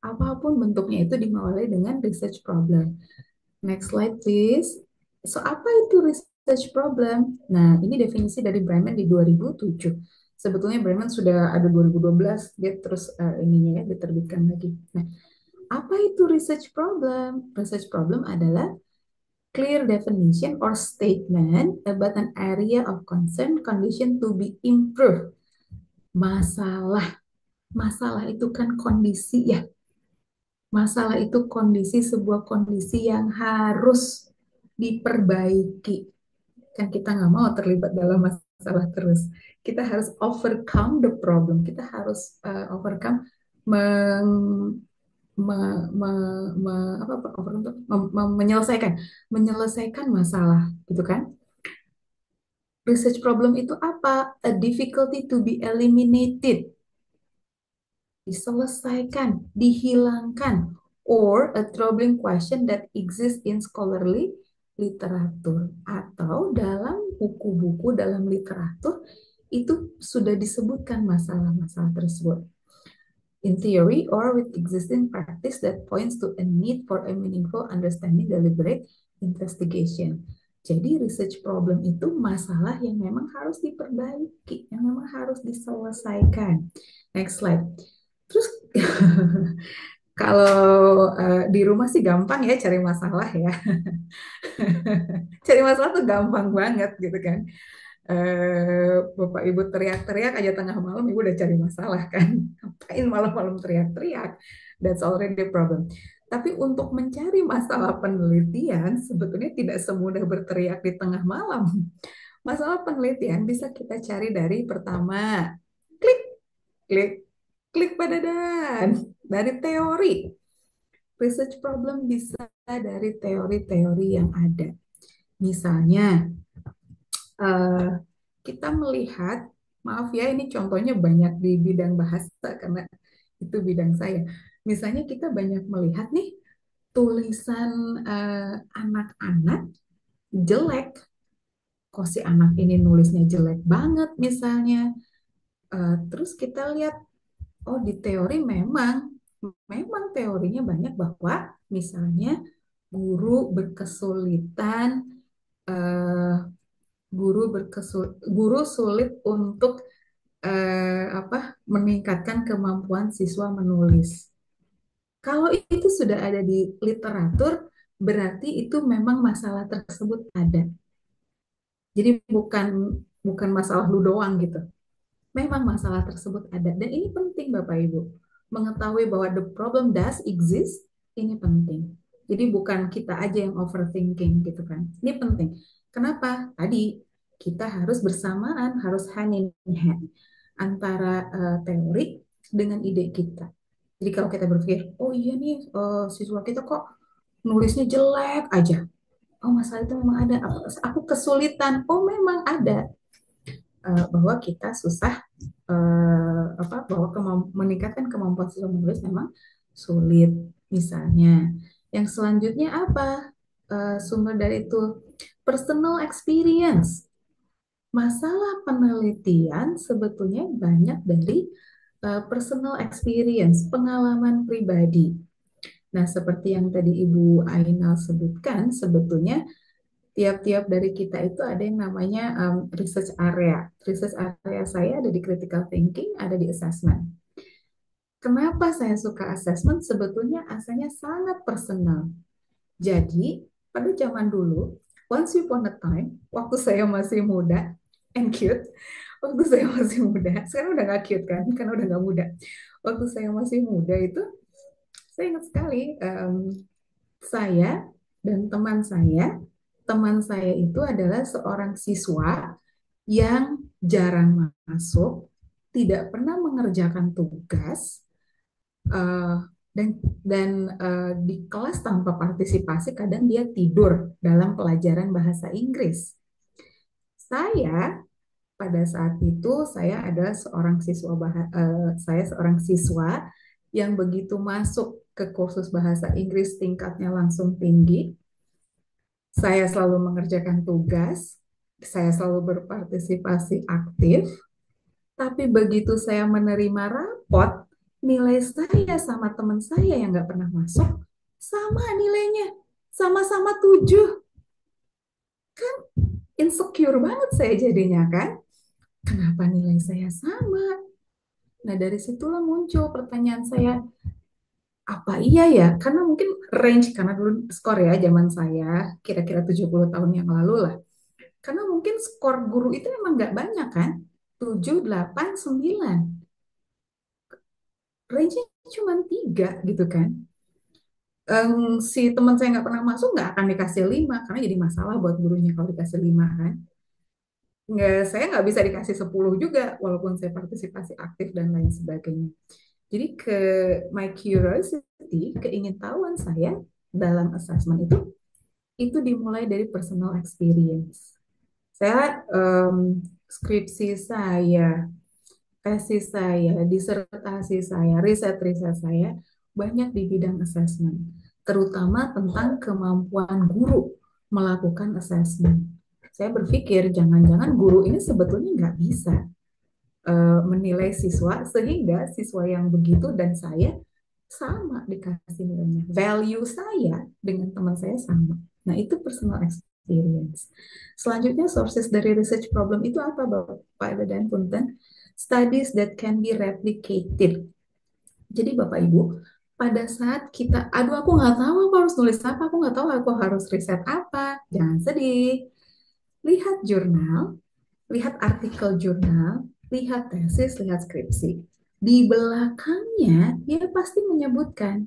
Apapun bentuknya itu dimulai dengan research problem. Next slide, please. So, apa itu research problem? Nah, ini definisi dari Bremen di dua ribu tujuh. Sebetulnya Bremen sudah ada dua ribu dua belas, dia terus uh, ininya ya diterbitkan lagi. Nah, apa itu research problem? Research problem adalah clear definition or statement about an area of concern condition to be improved. Masalah. Masalah itu kan kondisi ya. Masalah itu kondisi, sebuah kondisi yang harus diperbaiki. Kan kita nggak mau terlibat dalam masalah terus. Kita harus overcome the problem. Kita harus uh, overcome meng, me, me, me, apa, apa, overcome, mem- mem- menyelesaikan menyelesaikan masalah, gitu kan? Research problem itu apa? A difficulty to be eliminated, diselesaikan, dihilangkan, or a troubling question that exists in scholarly literatur, atau dalam buku-buku dalam literatur itu sudah disebutkan masalah-masalah tersebut. In theory or with existing practice that points to a need for a meaningful understanding deliberate investigation. Jadi research problem itu masalah yang memang harus diperbaiki, yang memang harus diselesaikan. Next slide. Terus kalau uh, di rumah sih gampang ya cari masalah ya. Cari masalah tuh gampang banget gitu kan. Uh, Bapak Ibu teriak-teriak aja tengah malam, Ibu udah cari masalah kan. Ngapain malam-malam teriak-teriak? That's already a problem. Tapi untuk mencari masalah penelitian sebetulnya tidak semudah berteriak di tengah malam. Masalah penelitian bisa kita cari dari pertama, klik, klik, klik pada dan dari teori. Research problem bisa dari teori-teori yang ada. Misalnya, uh, kita melihat, maaf ya ini contohnya banyak di bidang bahasa karena itu bidang saya. Misalnya kita banyak melihat nih tulisan uh, anak-anak jelek. Kok si anak ini nulisnya jelek banget misalnya. Uh, terus kita lihat, oh di teori memang, memang teorinya banyak bahwa misalnya guru berkesulitan, uh, guru berkesul, guru sulit untuk uh, apa meningkatkan kemampuan siswa menulis. Kalau itu sudah ada di literatur, berarti itu memang masalah tersebut ada. Jadi bukan bukan masalah lu doang gitu. Memang masalah tersebut ada. Dan ini penting Bapak Ibu. Mengetahui bahwa the problem does exist, ini penting. Jadi bukan kita aja yang overthinking gitu kan. Ini penting. Kenapa? Tadi kita harus bersamaan, harus hand in hand antara uh, teori dengan ide kita. Jadi kalau kita berpikir, oh iya nih uh, siswa kita kok nulisnya jelek aja. Oh masalah itu memang ada. Aku, aku kesulitan. Oh memang ada. Uh, bahwa kita susah uh, apa bahwa kemamp meningkatkan kemampuan siswa menulis memang sulit misalnya. Yang selanjutnya apa uh, sumber dari itu? Personal experience. Masalah penelitian sebetulnya banyak dari uh, personal experience, pengalaman pribadi. Nah, seperti yang tadi Ibu Ainal sebutkan, sebetulnya tiap-tiap dari kita itu ada yang namanya um, research area. Research area saya ada di critical thinking, ada di assessment. Kenapa saya suka assessment? Sebetulnya asalnya sangat personal. Jadi, pada zaman dulu, once upon a time, waktu saya masih muda and cute, waktu saya masih muda, sekarang udah gak cute kan, karena udah gak muda. Waktu saya masih muda itu, saya ingat sekali, um, saya dan teman saya, teman saya itu adalah seorang siswa yang jarang masuk, tidak pernah mengerjakan tugas, uh, dan dan uh, di kelas tanpa partisipasi kadang dia tidur dalam pelajaran bahasa Inggris. Saya pada saat itu saya adalah seorang siswa bah- uh, saya seorang siswa yang begitu masuk ke kursus bahasa Inggris tingkatnya langsung tinggi. Saya selalu mengerjakan tugas, saya selalu berpartisipasi aktif, tapi begitu saya menerima rapot, nilai saya sama teman saya yang nggak pernah masuk, sama nilainya, sama-sama tujuh. Kan insecure banget saya jadinya kan. Kenapa nilai saya sama? Nah, dari situlah muncul pertanyaan saya, apa iya ya? Karena mungkin range, karena dulu skor ya zaman saya, kira-kira tujuh puluh tahun yang lalu lah. Karena mungkin skor guru itu emang nggak banyak kan? Tujuh, delapan, sembilan. Range-nya cuma tiga gitu kan. Em, si teman saya nggak pernah masuk nggak akan dikasih lima karena jadi masalah buat gurunya kalau dikasih lima kan. Nggak, saya nggak bisa dikasih sepuluh juga walaupun saya partisipasi aktif dan lain sebagainya. Jadi ke my curiosity, keingintahuan saya dalam assessment itu itu dimulai dari personal experience. Saya em, skripsi saya, tesis saya, disertasi saya, riset-riset saya banyak di bidang assessment, terutama tentang kemampuan guru melakukan assessment. Saya berpikir jangan-jangan guru ini sebetulnya nggak bisa eh, menilai siswa sehingga siswa yang begitu dan saya sama dikasih nilainya. Value saya dengan teman saya sama. Nah, itu personal experience. Selanjutnya, sources dari research problem itu apa, Bapak dan Punten? Studies that can be replicated. Jadi, Bapak Ibu, pada saat kita, aduh aku nggak tahu aku harus nulis apa, aku nggak tahu aku harus riset apa, jangan sedih. Lihat jurnal, lihat artikel jurnal, lihat tesis, lihat skripsi. Di belakangnya, dia pasti menyebutkan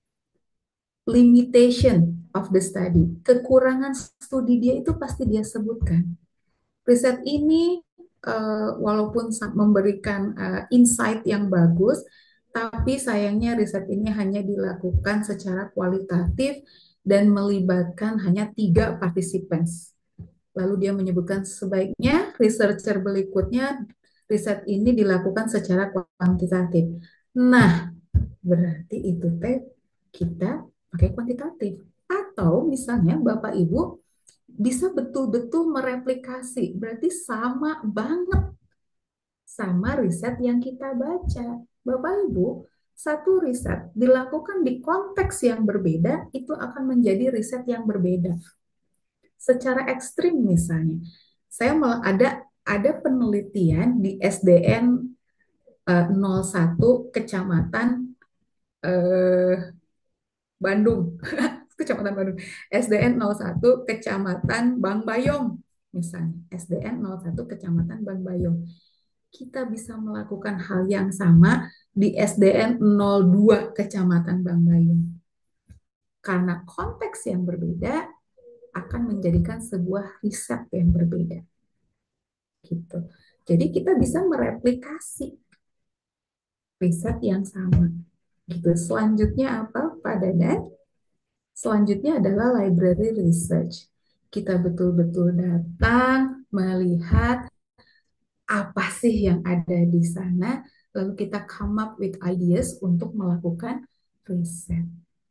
limitation of the study. Kekurangan studi dia itu pasti dia sebutkan. Riset ini uh, walaupun memberikan uh, insight yang bagus, tapi sayangnya riset ini hanya dilakukan secara kualitatif dan melibatkan hanya tiga participants. Lalu dia menyebutkan sebaiknya researcher berikutnya riset ini dilakukan secara kuantitatif. Nah, berarti itu teh kita pakai kuantitatif. Atau misalnya Bapak Ibu bisa betul-betul mereplikasi, berarti sama banget sama riset yang kita baca. Bapak Ibu, satu riset dilakukan di konteks yang berbeda, itu akan menjadi riset yang berbeda. Secara ekstrim misalnya, saya malah ada ada penelitian di S D N uh, nol satu Kecamatan uh, Bandung, Kecamatan Bandung, S D N nol satu Kecamatan Bangbayong, misalnya S D N nol satu Kecamatan Bangbayong. Kita bisa melakukan hal yang sama di S D N nol dua Kecamatan Bangbayong. Karena konteks yang berbeda akan menjadikan sebuah riset yang berbeda. Gitu. Jadi kita bisa mereplikasi riset yang sama. Gitu. Selanjutnya apa, Pak Dadan? Selanjutnya adalah library research. Kita betul-betul datang, melihat apa sih yang ada di sana, lalu kita come up with ideas untuk melakukan riset.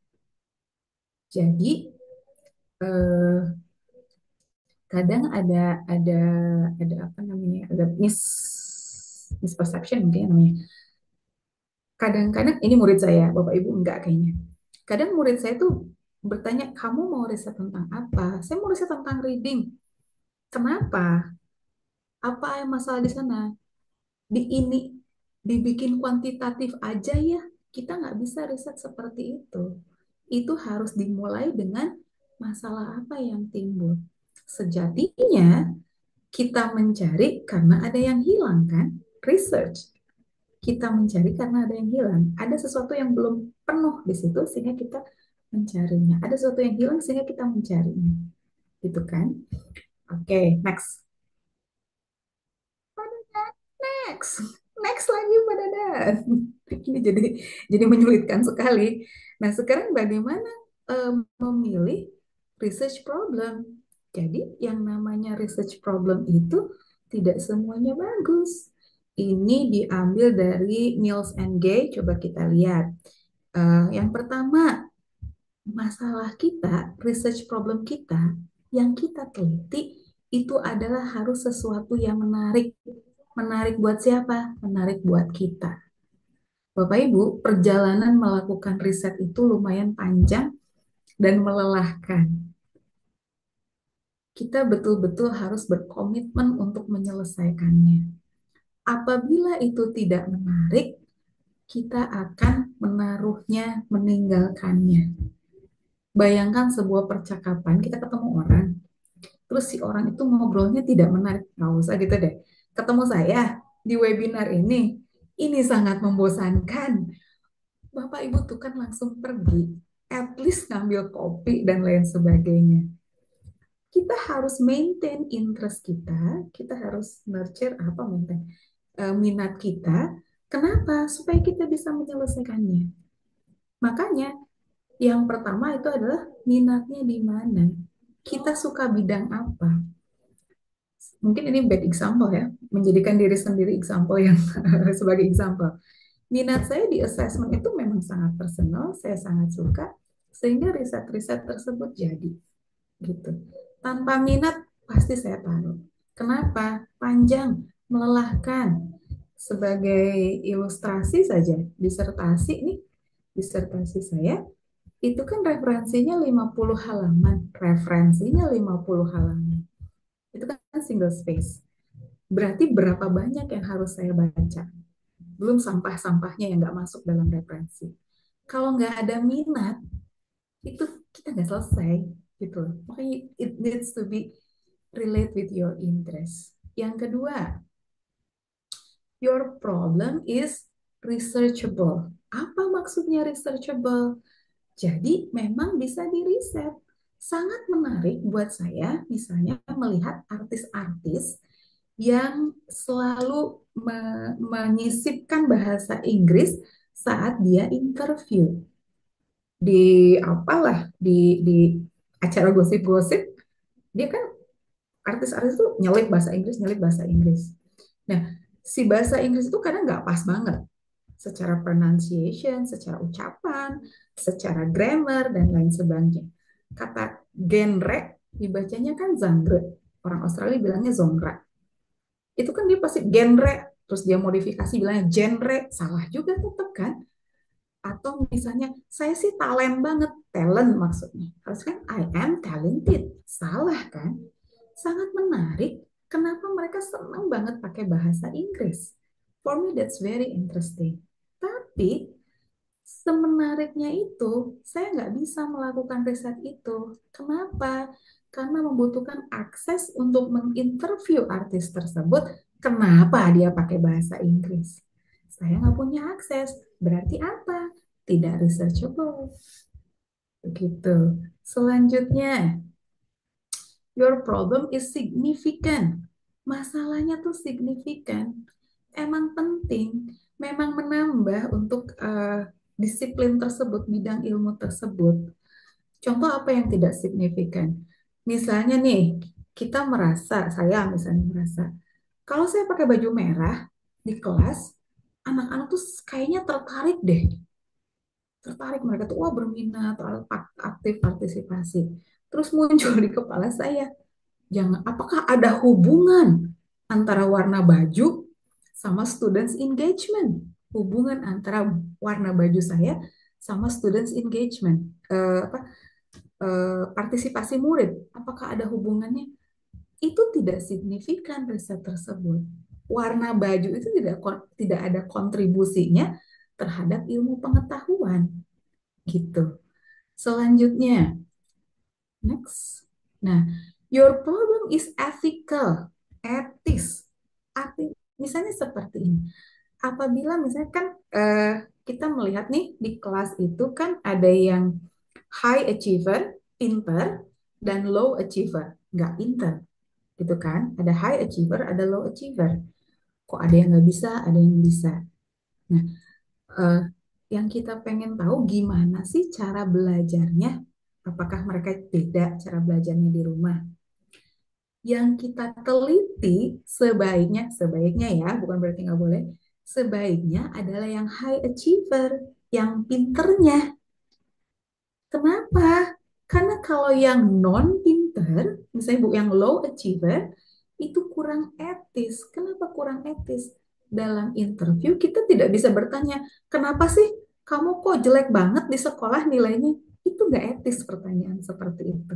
Jadi, eh, kadang ada ada ada apa namanya, ada mis misperception mungkin namanya. Kadang-kadang ini murid saya, Bapak Ibu enggak kayaknya. Kadang murid saya tuh bertanya, kamu mau riset tentang apa? Saya mau riset tentang reading. Kenapa? Apa yang masalah di sana? Di ini dibikin kuantitatif aja ya. Kita nggak bisa riset seperti itu. Itu harus dimulai dengan masalah apa yang timbul. Sejatinya kita mencari karena ada yang hilang kan? Research. Kita mencari karena ada yang hilang. Ada sesuatu yang belum penuh di situ sehingga kita mencarinya. Ada sesuatu yang hilang sehingga kita mencarinya. Gitu kan? Oke, okay, next. Next. Next lagi Pak Dadan. Ini jadi jadi menyulitkan sekali. Nah, sekarang bagaimana um, memilih research problem? Jadi yang namanya research problem itu tidak semuanya bagus. Ini diambil dari Niels and Gay. Coba kita lihat. Uh, yang pertama, masalah kita, research problem kita, yang kita teliti itu adalah harus sesuatu yang menarik. Menarik buat siapa? Menarik buat kita. Bapak Ibu, perjalanan melakukan riset itu lumayan panjang dan melelahkan. Kita betul-betul harus berkomitmen untuk menyelesaikannya. Apabila itu tidak menarik, kita akan menaruhnya, meninggalkannya. Bayangkan sebuah percakapan, kita ketemu orang, terus si orang itu ngobrolnya tidak menarik. Nggak usah gitu deh. Ketemu saya di webinar ini, ini sangat membosankan. Bapak Ibu tuh kan langsung pergi, at least ngambil kopi dan lain sebagainya. Kita harus maintain interest kita, kita harus nurture apa maintain eh, minat kita. Kenapa? Supaya kita bisa menyelesaikannya. Makanya yang pertama itu adalah minatnya di mana. Kita suka bidang apa? Mungkin ini bad example ya, menjadikan diri sendiri example yang sebagai example. Minat saya di assessment itu memang sangat personal, saya sangat suka, sehingga riset-riset tersebut jadi gitu. Tanpa minat pasti saya taruh. Kenapa? Panjang, melelahkan. Sebagai ilustrasi saja, disertasi nih, disertasi saya itu kan referensinya lima puluh halaman, referensinya lima puluh halaman. Itu kan single space. Berarti berapa banyak yang harus saya baca? Belum sampah-sampahnya yang nggak masuk dalam referensi. Kalau nggak ada minat, itu kita nggak selesai gitu. Makanya it needs to be relate with your interest. Yang kedua, your problem is researchable. Apa maksudnya researchable? Jadi memang bisa diriset. Sangat menarik buat saya misalnya melihat artis-artis yang selalu me- menyisipkan bahasa Inggris saat dia interview di apalah di di acara gosip-gosip, dia kan artis-artis itu nyelip bahasa Inggris nyelip bahasa Inggris. Nah, si bahasa Inggris itu kadang nggak pas banget secara pronunciation, secara ucapan, secara grammar dan lain sebagainya. Kata genre dibacanya kan genre, orang Australia bilangnya genre. Itu kan dia pasti genre, terus dia modifikasi bilangnya genre, salah juga tetap kan. Atau misalnya, saya sih talent banget. Talent maksudnya. Harus kan, I am talented. Salah kan? Sangat menarik. Kenapa mereka senang banget pakai bahasa Inggris? For me, that's very interesting. Tapi, semenariknya itu, saya nggak bisa melakukan riset itu. Kenapa? Karena membutuhkan akses untuk menginterview artis tersebut. Kenapa dia pakai bahasa Inggris? Saya nggak punya akses. Berarti apa? Tidak researchable. Begitu. Selanjutnya, your problem is significant. Masalahnya tuh signifikan. Emang penting. Memang menambah untuk uh, disiplin tersebut, bidang ilmu tersebut. Contoh apa yang tidak signifikan? Misalnya nih, kita merasa, saya misalnya merasa, kalau saya pakai baju merah di kelas, anak-anak tuh kayaknya tertarik deh. Tertarik mereka tuh, wah berminat, aktif partisipasi. Terus muncul di kepala saya, jangan, apakah ada hubungan antara warna baju sama students engagement? Hubungan antara warna baju saya sama students engagement, eh, apa, eh, partisipasi murid, apakah ada hubungannya? Itu tidak signifikan riset tersebut. Warna baju itu tidak tidak ada kontribusinya terhadap ilmu pengetahuan gitu. Selanjutnya, next. Nah, your problem is ethical, etis. Arti, misalnya seperti ini. Apabila misalnya kan eh, kita melihat nih di kelas itu kan ada yang high achiever, pinter, dan low achiever, nggak pinter. Gitu kan? Ada high achiever, ada low achiever. Kok ada yang nggak bisa, ada yang bisa. Nah, eh, yang kita pengen tahu gimana sih cara belajarnya? Apakah mereka beda cara belajarnya di rumah? Yang kita teliti sebaiknya, sebaiknya ya, bukan berarti nggak boleh, sebaiknya adalah yang high achiever, yang pinternya. Kenapa? Karena kalau yang non-pinter, misalnya bu yang low achiever, itu kurang etis. Kenapa kurang etis? dalam interview kita tidak bisa bertanya, kenapa sih kamu kok jelek banget di sekolah nilainya? Itu nggak etis pertanyaan seperti itu.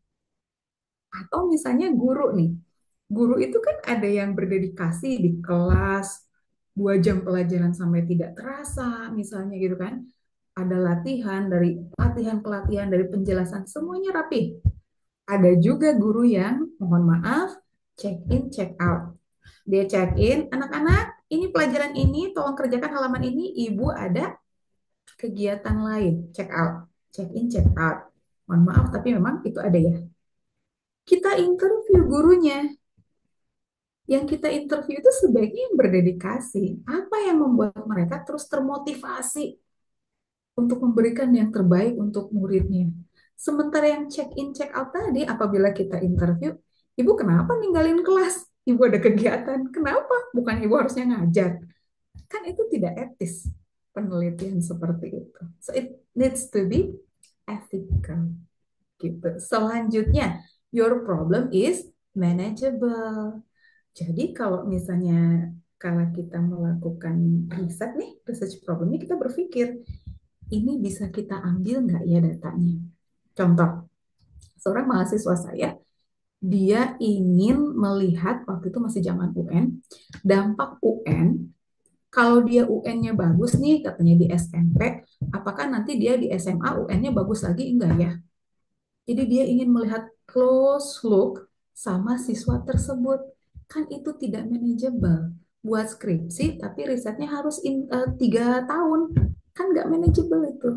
Atau misalnya guru nih, guru itu kan ada yang berdedikasi di kelas, dua jam pelajaran sampai tidak terasa, misalnya gitu kan. Ada latihan, dari latihan pelatihan, dari penjelasan, semuanya rapi. Ada juga guru yang, mohon maaf, check in, check out. Dia check in, anak-anak, ini pelajaran ini, tolong kerjakan halaman ini, ibu ada kegiatan lain, check out. Check in, check out. Mohon maaf, tapi memang itu ada ya. Kita interview gurunya. Yang kita interview itu sebaiknya yang berdedikasi. Apa yang membuat mereka terus termotivasi untuk memberikan yang terbaik untuk muridnya. Sementara yang check in, check out tadi, apabila kita interview, ibu kenapa ninggalin kelas? Ibu ada kegiatan. Kenapa? Bukan ibu harusnya ngajar. Kan itu tidak etis penelitian seperti itu. So it needs to be ethical. Gitu. Selanjutnya, your problem is manageable. Jadi kalau misalnya kalau kita melakukan riset nih, research problemnya kita berpikir, ini bisa kita ambil nggak ya datanya? Contoh, seorang mahasiswa saya, dia ingin melihat, waktu itu masih zaman U N, dampak U N, kalau dia U N-nya bagus nih, katanya di S M P, apakah nanti dia di S M A U N-nya bagus lagi? Enggak ya? Jadi dia ingin melihat close look sama siswa tersebut. Kan itu tidak manageable. Buat skripsi, tapi risetnya harus in, uh, tiga tahun. Kan nggak manageable itu.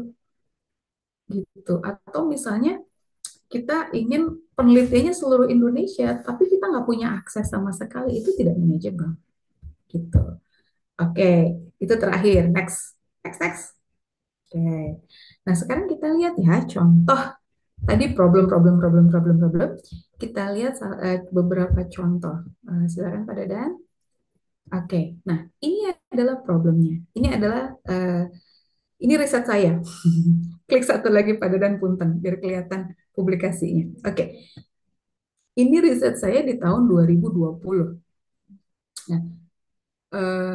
Gitu. Atau misalnya kita ingin penelitiannya seluruh Indonesia, tapi kita nggak punya akses sama sekali. Itu tidak manageable. Gitu. Oke, itu terakhir. Next. Next, next. Oke. Nah, sekarang kita lihat ya contoh. Tadi problem, problem, problem, problem, problem. Kita lihat uh, beberapa contoh. Uh, silakan Pak Dadan. Oke, nah ini adalah problemnya. Ini adalah uh, ini riset saya. Klik satu lagi Pak Dadan punten biar kelihatan publikasinya. Oke, ini riset saya di tahun dua ribu dua puluh. Nah, uh,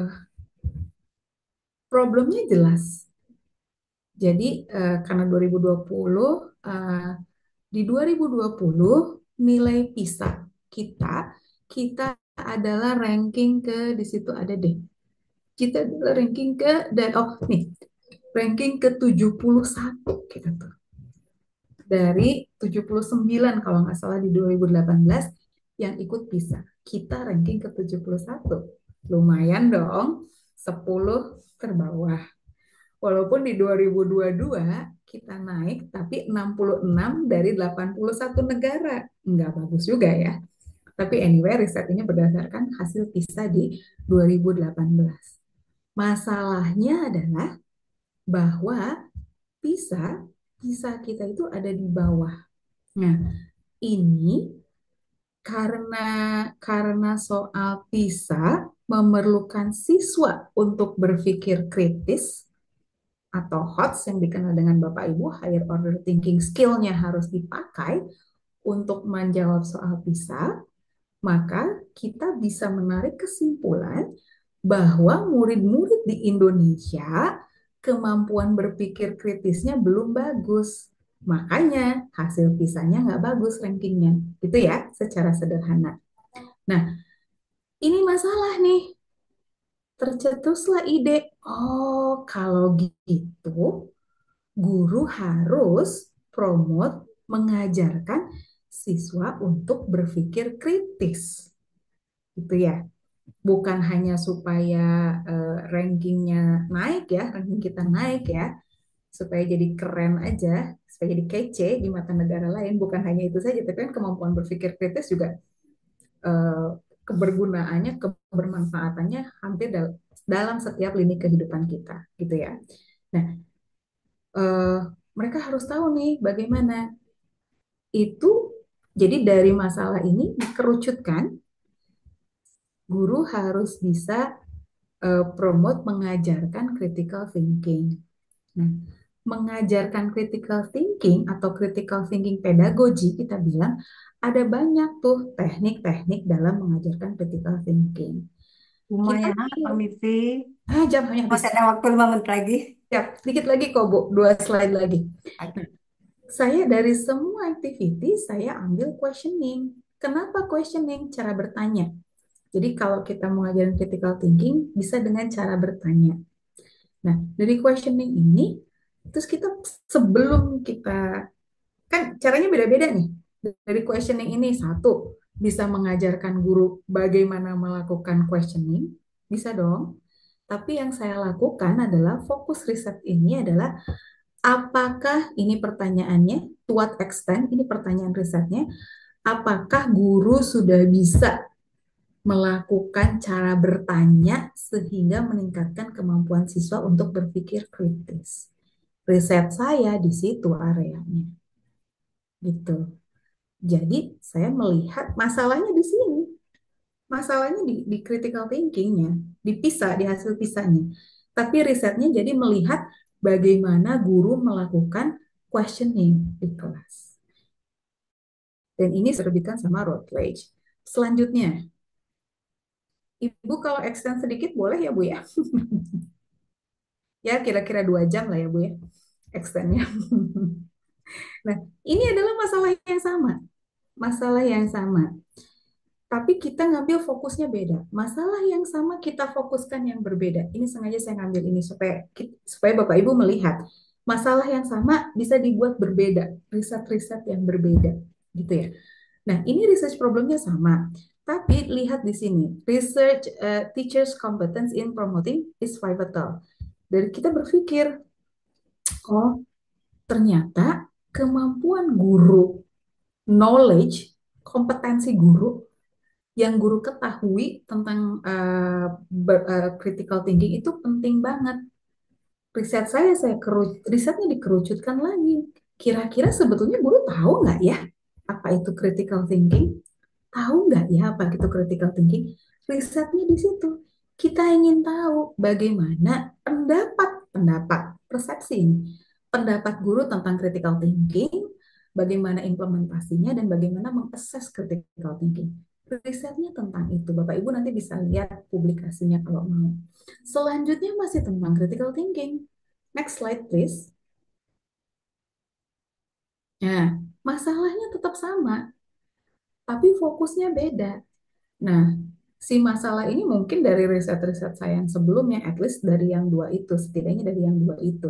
problemnya jelas. Jadi uh, karena dua ribu dua puluh uh, di dua ribu dua puluh nilai PISA kita kita adalah ranking ke di situ ada deh. Kita adalah ranking ke dan oh nih ranking ke tujuh puluh satu kita tuh. Dari tujuh puluh sembilan kalau nggak salah di dua ribu delapan belas yang ikut PISA. Kita ranking ke tujuh puluh satu. Lumayan dong, sepuluh terbawah. Walaupun di dua ribu dua puluh dua kita naik, tapi enam puluh enam dari delapan puluh satu negara. Nggak bagus juga ya. Tapi anyway, riset ini berdasarkan hasil PISA di dua ribu delapan belas. Masalahnya adalah bahwa PISA, PISA kita itu ada di bawah. Nah, ini karena karena soal PISA memerlukan siswa untuk berpikir kritis, atau H O T S yang dikenal dengan Bapak Ibu, higher order thinking skill-nya harus dipakai untuk menjawab soal PISA, maka kita bisa menarik kesimpulan bahwa murid-murid di Indonesia kemampuan berpikir kritisnya belum bagus. Makanya hasil PISA-nya nggak bagus rankingnya. Itu ya secara sederhana. Nah, ini masalah nih. Tercetuslah ide, oh kalau gitu guru harus promote mengajarkan siswa untuk berpikir kritis. Gitu ya. Bukan hanya supaya uh, rankingnya naik ya, ranking kita naik ya, supaya jadi keren aja, supaya jadi kece di mata negara lain. Bukan hanya itu saja, tapi kan kemampuan berpikir kritis juga uh, kebergunaannya, kebermanfaatannya hampir dal dalam setiap lini kehidupan kita, gitu ya. Nah, uh, mereka harus tahu nih bagaimana itu. Jadi dari masalah ini dikerucutkan, guru harus bisa uh, promote mengajarkan critical thinking. Nah, mengajarkan critical thinking atau critical thinking pedagogi, kita bilang ada banyak tuh teknik-teknik dalam mengajarkan critical thinking. Kita Lumayan, permisi. ah, jam hanya habis. Masih ada waktu lima menit lagi. Siap, dikit lagi kok Bu, dua slide lagi. Oke. Nah, saya dari semua activity saya ambil questioning. Kenapa questioning? Cara bertanya. Jadi kalau kita mau ngajarin critical thinking bisa dengan cara bertanya. Nah, dari questioning ini terus kita sebelum kita kan caranya beda-beda nih. Dari questioning ini satu bisa mengajarkan guru bagaimana melakukan questioning, bisa dong. Tapi yang saya lakukan adalah fokus riset ini adalah apakah ini pertanyaannya, to what extent, ini pertanyaan risetnya, apakah guru sudah bisa melakukan cara bertanya sehingga meningkatkan kemampuan siswa untuk berpikir kritis. Riset saya di situ areanya, gitu. Jadi saya melihat masalahnya di sini, masalahnya di, di critical thinkingnya, dipisah di hasil pisahnya. Tapi risetnya jadi melihat bagaimana guru melakukan questioning di kelas. Dan ini diterbitkan sama Routledge. Selanjutnya, Ibu kalau extend sedikit boleh ya Bu ya? Ya kira-kira dua jam lah ya Bu ya, extendnya. Nah, ini adalah masalah yang sama. Masalah yang sama. Tapi kita ngambil fokusnya beda. Masalah yang sama kita fokuskan yang berbeda. Ini sengaja saya ngambil ini supaya supaya Bapak Ibu melihat masalah yang sama bisa dibuat berbeda, riset-riset yang berbeda, gitu ya. Nah, ini research problemnya sama. Tapi lihat di sini, research uh, teachers competence in promoting is pivotal. Dari kita berpikir, oh ternyata kemampuan guru, knowledge, kompetensi guru yang guru ketahui tentang uh, ber, uh, critical thinking itu penting banget. Riset saya, saya keru, risetnya dikerucutkan lagi. Kira-kira sebetulnya guru tahu nggak ya apa itu critical thinking? Tahu nggak ya apa itu critical thinking? Risetnya di situ. Kita ingin tahu bagaimana pendapat, pendapat, persepsi, pendapat guru tentang critical thinking, bagaimana implementasinya, dan bagaimana mengakses critical thinking. Risetnya tentang itu. Bapak Ibu nanti bisa lihat publikasinya kalau mau. Selanjutnya masih tentang critical thinking. Next slide, please. Nah, masalahnya tetap sama, tapi fokusnya beda. Nah, si masalah ini mungkin dari riset-riset saya yang sebelumnya, at least dari yang dua itu, setidaknya dari yang dua itu.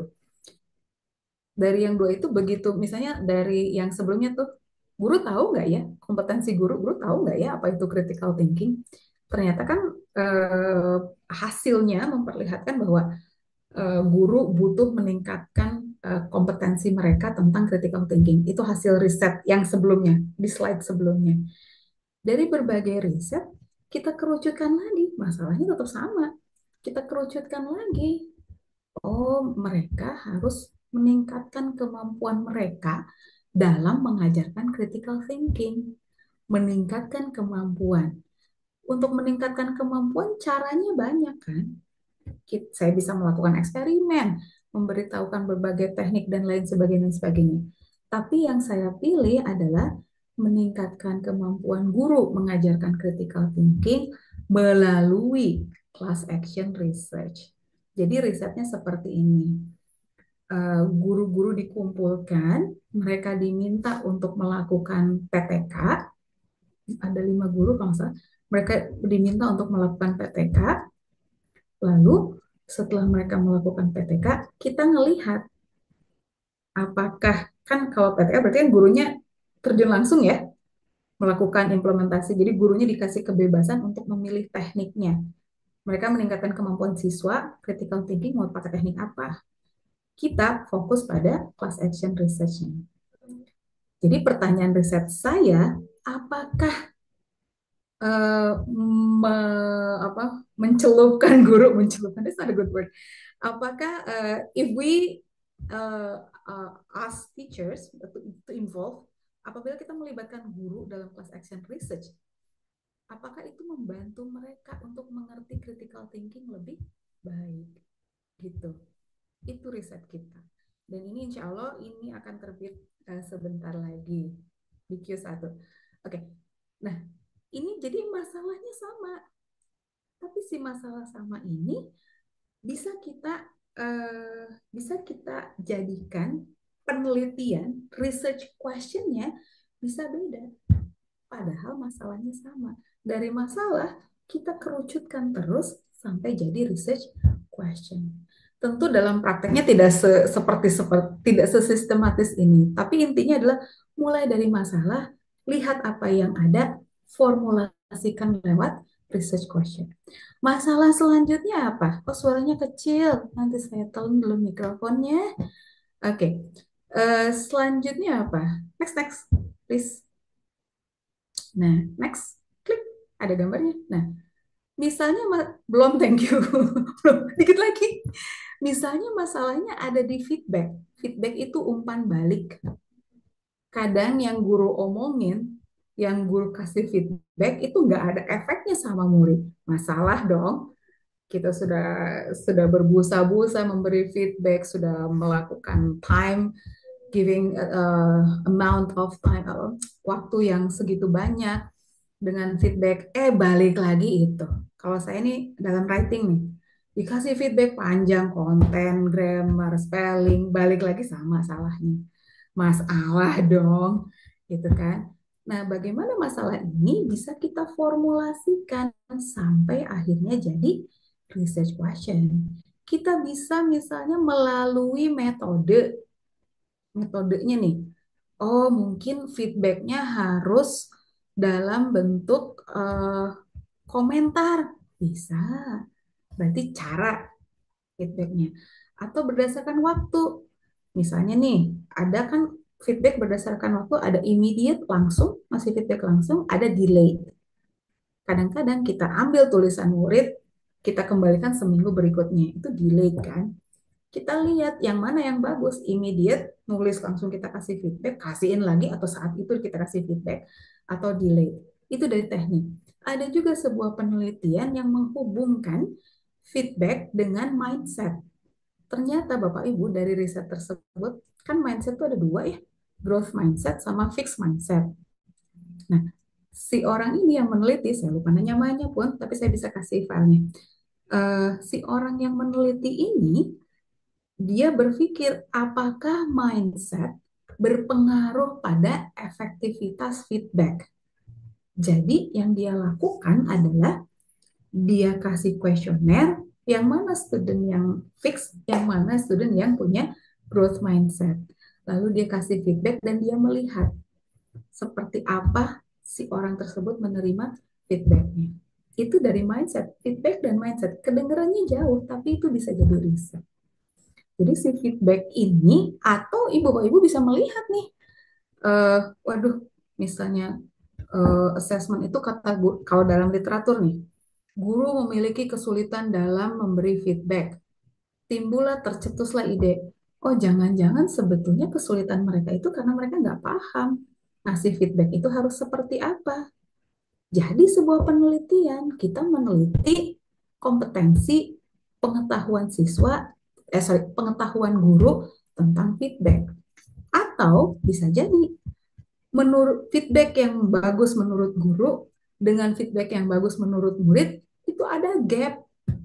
Dari yang dua itu begitu, misalnya dari yang sebelumnya tuh, guru tahu nggak ya, kompetensi guru, guru tahu nggak ya apa itu critical thinking? Ternyata kan eh, hasilnya memperlihatkan bahwa eh, guru butuh meningkatkan eh, kompetensi mereka tentang critical thinking. Itu hasil riset yang sebelumnya, di slide sebelumnya. Dari berbagai riset, kita kerucutkan lagi, masalahnya tetap sama. Kita kerucutkan lagi, oh mereka harus meningkatkan kemampuan mereka dalam mengajarkan critical thinking. Meningkatkan kemampuan. Untuk meningkatkan kemampuan caranya banyak kan? Saya bisa melakukan eksperimen, memberitahukan berbagai teknik dan lain sebagainya dan sebagainya. Tapi yang saya pilih adalah meningkatkan kemampuan guru mengajarkan critical thinking melalui class action research. Jadi risetnya seperti ini. Eh, guru-guru dikumpulkan, mereka diminta untuk melakukan P T K, ada lima guru kalau nggak salah, mereka diminta untuk melakukan P T K, lalu setelah mereka melakukan P T K, kita ngelihat apakah, kan kalau P T K berarti kan gurunya terjun langsung ya, melakukan implementasi, jadi gurunya dikasih kebebasan untuk memilih tekniknya. Mereka meningkatkan kemampuan siswa, critical thinking mau pakai teknik apa. Kita fokus pada class action research-nya. Jadi pertanyaan riset saya, apakah uh, me, apa, mencelupkan guru, mencelupkan, that's not a good word. Apakah uh, if we uh, uh, ask teachers to, to involve, apabila kita melibatkan guru dalam class action research, apakah itu membantu mereka untuk mengerti critical thinking lebih baik? Gitu. Itu riset kita. Dan ini insya Allah ini akan terbit uh, sebentar lagi di Q satu. Oke, nah ini jadi masalahnya sama. Tapi si masalah sama ini bisa kita eh, bisa kita jadikan penelitian, research questionnya bisa beda. Padahal masalahnya sama. Dari masalah kita kerucutkan terus sampai jadi research question. Tentu dalam prakteknya tidak se- seperti seperti tidak sesistematis ini, tapi intinya adalah mulai dari masalah, lihat apa yang ada, formulasikan lewat research question. Masalah selanjutnya apa? Oh, suaranya kecil. Nanti saya tolong dulu mikrofonnya. Oke. Eh, selanjutnya apa? Next, next, please. Nah, next, klik, ada gambarnya. Nah, misalnya ma- belum, thank you, belum, dikit lagi. Misalnya masalahnya ada di feedback. Feedback itu umpan balik. Kadang yang guru omongin, yang guru kasih feedback itu nggak ada efeknya sama murid. Masalah dong. Kita sudah sudah berbusa-busa memberi feedback, sudah melakukan time giving uh, amount of time, uh, waktu yang segitu banyak dengan feedback, eh balik lagi itu. Kalau saya nih dalam writing nih, dikasih feedback panjang, konten, grammar, spelling, balik lagi sama salahnya. Masalah dong, gitu kan. Nah, bagaimana masalah ini bisa kita formulasikan sampai akhirnya jadi research question. Kita bisa misalnya melalui metode, metodenya nih. Oh, mungkin feedbacknya harus dalam bentuk eh, komentar. Bisa. Berarti cara feedbacknya. Atau berdasarkan waktu. Misalnya nih, ada kan feedback berdasarkan waktu, ada immediate langsung, masih feedback langsung, ada delay. Kadang-kadang kita ambil tulisan murid, kita kembalikan seminggu berikutnya. Itu delay kan? Kita lihat yang mana yang bagus, immediate, nulis langsung kita kasih feedback, kasihin lagi atau saat itu kita kasih feedback, atau delay. Itu dari teknik. Ada juga sebuah penelitian yang menghubungkan feedback dengan mindset. Ternyata Bapak Ibu dari riset tersebut, kan mindset itu ada dua ya, growth mindset sama fixed mindset. Nah, si orang ini yang meneliti, saya lupa namanya pun, tapi saya bisa kasih filenya. Uh, si orang yang meneliti ini, dia berpikir apakah mindset berpengaruh pada efektivitas feedback. Jadi yang dia lakukan adalah dia kasih kuesioner yang mana student yang fix, yang mana student yang punya growth mindset. Lalu dia kasih feedback dan dia melihat seperti apa si orang tersebut menerima feedbacknya. Itu dari mindset, feedback dan mindset. Kedengarannya jauh, tapi itu bisa jadi riset. Jadi si feedback ini atau ibu-ibu bisa melihat nih, uh, waduh, misalnya uh, assessment itu kata guru, kalau dalam literatur nih, guru memiliki kesulitan dalam memberi feedback. Timbullah tercetuslah ide, oh jangan-jangan sebetulnya kesulitan mereka itu karena mereka nggak paham ngasih feedback itu harus seperti apa. Jadi sebuah penelitian, kita meneliti kompetensi pengetahuan siswa, eh sorry, pengetahuan guru tentang feedback. Atau bisa jadi menurut feedback yang bagus menurut guru dengan feedback yang bagus menurut murid itu ada gap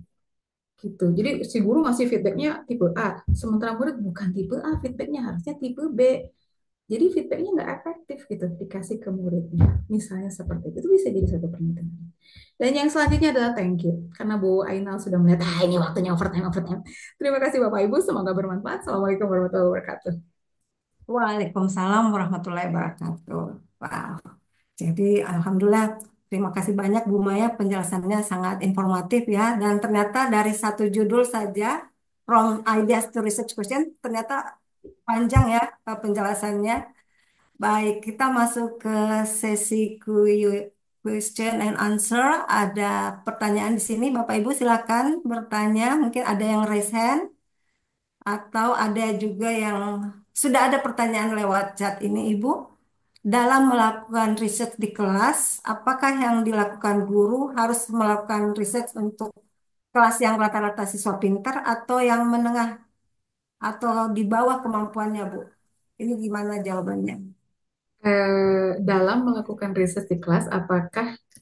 gitu. Jadi si guru ngasih feedbacknya tipe A, sementara murid bukan tipe A, feedbacknya harusnya tipe B. Jadi feedbacknya nggak efektif gitu dikasih ke muridnya. Misalnya seperti itu, itu bisa jadi satu penelitian. Dan yang selanjutnya adalah thank you. Karena Bu Ainal sudah melihat, ah ini waktunya overtime, overtime. Terima kasih Bapak Ibu, semoga bermanfaat. Assalamualaikum warahmatullahi wabarakatuh. Waalaikumsalam warahmatullahi wabarakatuh. Wow. Jadi alhamdulillah terima kasih banyak Bu Maya, penjelasannya sangat informatif ya, dan ternyata dari satu judul saja, From Ideas to Research Question, ternyata panjang ya eh, penjelasannya. Baik, kita masuk ke sesi Q- question and answer. Ada pertanyaan di sini, Bapak Ibu silakan bertanya. Mungkin ada yang raise hand atau ada juga yang sudah ada pertanyaan lewat chat ini, Ibu. Dalam melakukan riset di kelas, apakah yang dilakukan guru harus melakukan riset untuk kelas yang rata-rata siswa pintar atau yang menengah atau di bawah kemampuannya, Bu? Ini gimana jawabannya? Eh, dalam melakukan riset di kelas, apakah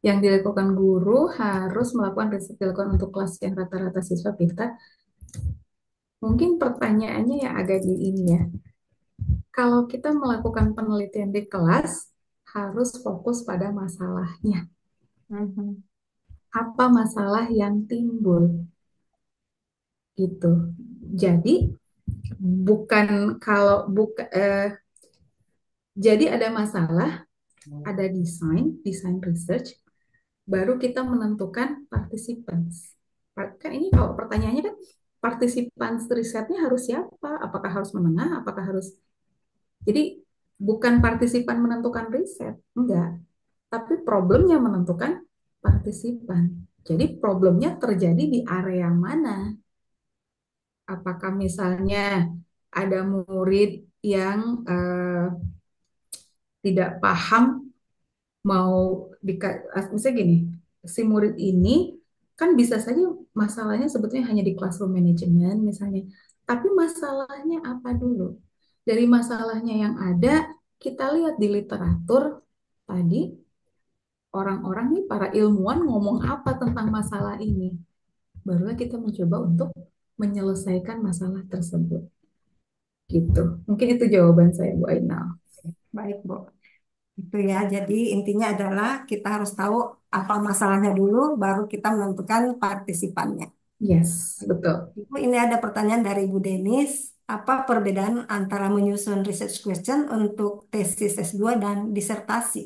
Yang dilakukan guru harus melakukan riset dilakukan untuk kelas yang rata-rata siswa kita. Mungkin pertanyaannya yang agak di ini ya. Kalau kita melakukan penelitian di kelas, harus fokus pada masalahnya. Mhm. Apa masalah yang timbul? Gitu. Jadi bukan kalau buka, eh, jadi ada masalah, ada desain, desain research, baru kita menentukan participants. Kan ini kalau pertanyaannya kan participants risetnya harus siapa? Apakah harus menengah? Apakah harus jadi bukan partisipan menentukan riset, enggak, tapi problemnya menentukan partisipan. Jadi problemnya terjadi di area mana? Apakah misalnya ada murid yang eh, tidak paham mau di misalnya gini, si murid ini kan bisa saja masalahnya sebetulnya hanya di classroom management misalnya, tapi masalahnya apa dulu? Dari masalahnya yang ada, kita lihat di literatur tadi orang-orang nih para ilmuwan ngomong apa tentang masalah ini. Barulah kita mencoba untuk menyelesaikan masalah tersebut. Gitu. Mungkin itu jawaban saya, Bu Ainal. Baik, Bu. Itu ya. Jadi intinya adalah kita harus tahu apa masalahnya dulu, baru kita menentukan partisipannya. Yes, betul. Ibu, ini ada pertanyaan dari Ibu Denis. Apa perbedaan antara menyusun research question untuk tesis S dua dan disertasi?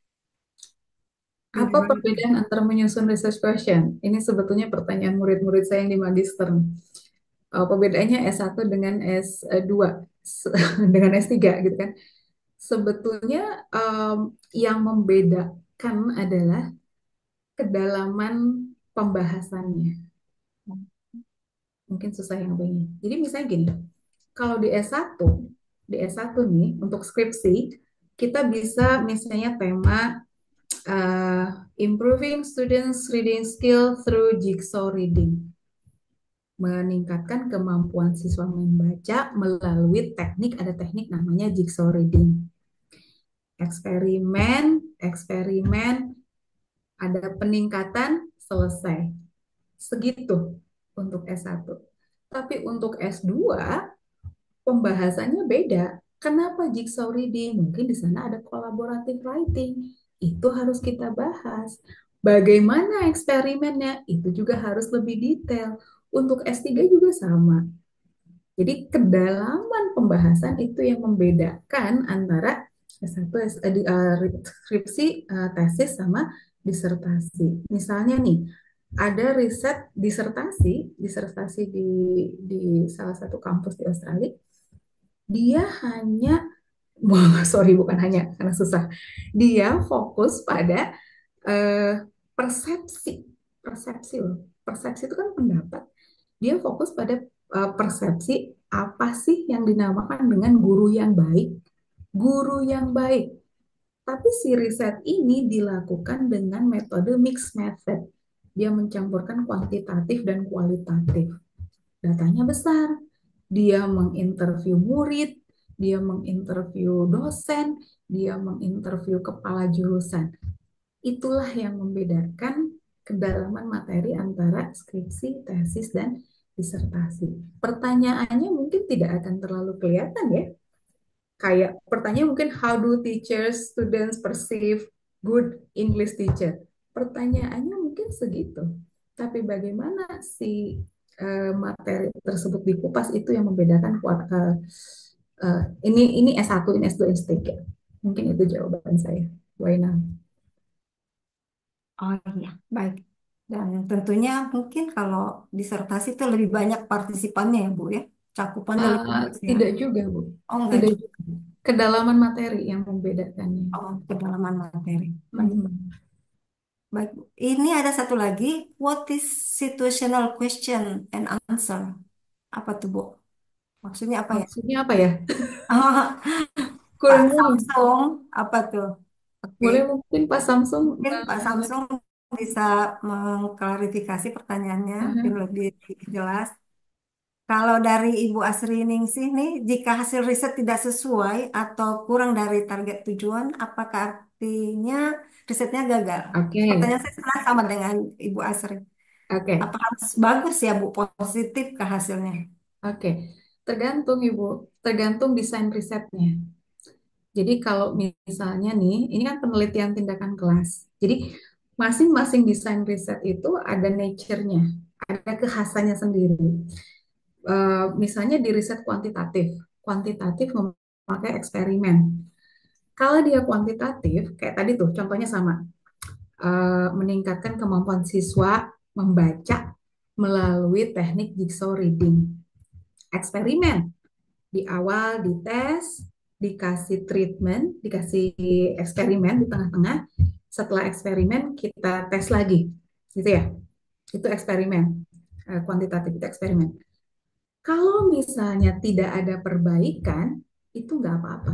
Apa Bagaimana? perbedaan antara menyusun research question? Ini sebetulnya pertanyaan murid-murid saya yang di magister. Uh, perbedaannya S satu dengan S dua, dengan S tiga gitu kan. Sebetulnya um, yang membedakan adalah kedalaman pembahasannya. Mungkin susah yang begini. Jadi misalnya gini, kalau di S satu, di S satu nih untuk skripsi, kita bisa misalnya tema uh, improving students reading skill through jigsaw reading. Meningkatkan kemampuan siswa membaca melalui teknik, ada teknik namanya jigsaw reading. Eksperimen, eksperimen, ada peningkatan, selesai. Segitu untuk S satu. Tapi untuk S dua, pembahasannya beda. Kenapa jigsaw reading? Mungkin di sana ada collaborative writing. Itu harus kita bahas. Bagaimana eksperimennya? Itu juga harus lebih detail. Untuk S tiga juga sama. Jadi kedalaman pembahasan itu yang membedakan antara S satu, S, eh, di, eh, skripsi, eh, tesis sama disertasi. Misalnya nih, ada riset disertasi, disertasi di, di salah satu kampus di Australia, dia hanya, wah, sorry bukan hanya, karena susah. Dia fokus pada eh, persepsi, persepsi loh. Persepsi itu kan pendapat. Dia fokus pada eh, persepsi apa sih yang dinamakan dengan guru yang baik. Guru yang baik. Tapi si riset ini dilakukan dengan metode mixed method. Dia mencampurkan kuantitatif dan kualitatif. Datanya besar. Dia menginterview murid, dia menginterview dosen, dia menginterview kepala jurusan. Itulah yang membedakan kedalaman materi antara skripsi, tesis, dan disertasi. Pertanyaannya mungkin tidak akan terlalu kelihatan ya. Kayak pertanyaan mungkin how do teachers, students perceive good English teacher? Pertanyaannya mungkin segitu. Tapi bagaimana si eh, materi tersebut dikupas itu yang membedakan kuat, eh, eh, ini ini S satu, ini S dua, ini S tiga. Mungkin itu jawaban saya. Waina. Oh iya, baik. Dan tentunya mungkin kalau disertasi itu lebih banyak partisipannya ya, Bu ya. Cakupannya lebih Ah, luas ya. tidak juga, Bu. Oh enggak Tidak juga. juga. Kedalaman materi yang membedakannya. Oh, kedalaman materi. Baik, Hmm. baik. Bu. Ini ada satu lagi, what is situational question and answer? Apa tuh, Bu? Maksudnya apa ya? Maksudnya apa ya? Pak Kurang paham. Samsung, apa tuh? Oke, Boleh mungkin Pak Samsung mungkin eh, Pak mengenai- Samsung bisa mengklarifikasi pertanyaannya, mungkin Aha. lebih jelas. Kalau dari Ibu Asri Ningsih nih, jika hasil riset tidak sesuai atau kurang dari target tujuan, apakah artinya risetnya gagal. Oke, Pertanyaan saya sebenarnya sama dengan Ibu Asri. oke, Apa harus bagus ya Bu, positif ke hasilnya? oke. Tergantung Ibu, tergantung desain risetnya. Jadi kalau misalnya nih, ini kan penelitian tindakan kelas. Jadi masing-masing desain riset itu ada nature-nya, ada kekhasannya sendiri. Eh, misalnya di riset kuantitatif, kuantitatif memakai eksperimen. Kalau dia kuantitatif, kayak tadi tuh contohnya sama, eh, meningkatkan kemampuan siswa membaca melalui teknik jigsaw reading. Eksperimen, di awal dites, dikasih treatment, dikasih eksperimen di tengah-tengah. Setelah eksperimen kita tes lagi, gitu ya. Itu eksperimen. Eh, kuantitatif itu eksperimen. Kalau misalnya tidak ada perbaikan, itu nggak apa-apa.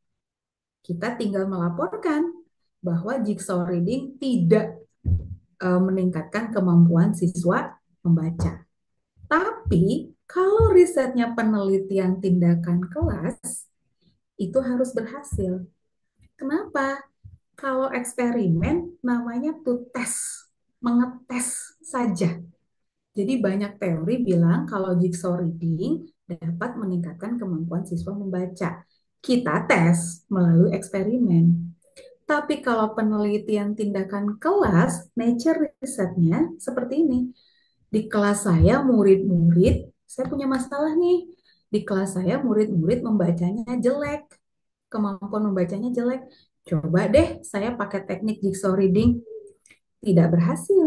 Kita tinggal melaporkan bahwa jigsaw reading tidak eh, meningkatkan kemampuan siswa membaca. Tapi kalau risetnya penelitian tindakan kelas, itu harus berhasil. Kenapa? Kalau eksperimen namanya to test, mengetes saja. Jadi banyak teori bilang kalau jigsaw reading dapat meningkatkan kemampuan siswa membaca. Kita tes melalui eksperimen. Tapi kalau penelitian tindakan kelas, nature risetnya seperti ini. Di kelas saya murid-murid, saya punya masalah nih. Di kelas saya murid-murid membacanya jelek, kemampuan membacanya jelek. Coba deh saya pakai teknik jigsaw reading, tidak berhasil.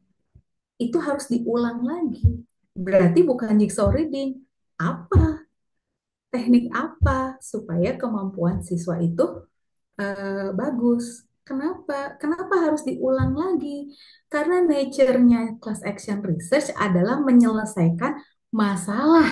Itu harus diulang lagi. Berarti bukan jigsaw reading. Apa? Teknik apa supaya kemampuan siswa itu eh, bagus? Kenapa? Kenapa harus diulang lagi? Karena nature-nya class action research adalah menyelesaikan masalah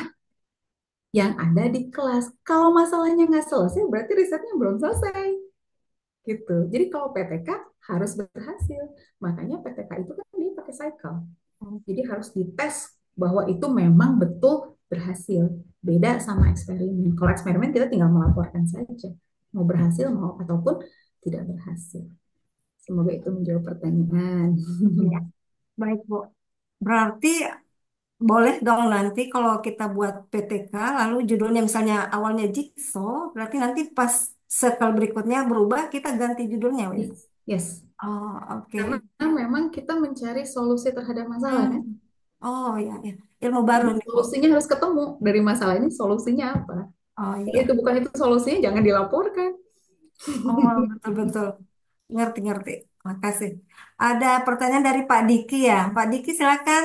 yang ada di kelas. Kalau masalahnya nggak selesai, berarti risetnya belum selesai. Gitu. Jadi kalau P T K harus berhasil. Makanya P T K itu kan dia pakai cycle. Jadi harus dites bahwa itu memang betul berhasil. Beda sama eksperimen. Kalau eksperimen kita tinggal melaporkan saja. Mau berhasil mau ataupun tidak berhasil. Semoga itu menjawab pertanyaan. Ya, baik Bu. Berarti boleh dong nanti kalau kita buat P T K, lalu judulnya misalnya awalnya Jigsaw, berarti nanti pas circle berikutnya berubah, kita ganti judulnya, Win. Yes, yes. Oh, oke. Karena memang kita mencari solusi terhadap masalah Hmm. kan. Oh ya, ya. Ilmu baru Jadi nih, Bu. solusinya harus ketemu dari masalah ini solusinya apa. Oh Kalau iya. itu bukan itu solusinya jangan dilaporkan. Oh, betul-betul. Ngerti-ngerti. Makasih. Ada pertanyaan dari Pak Diki ya. Pak Diki silakan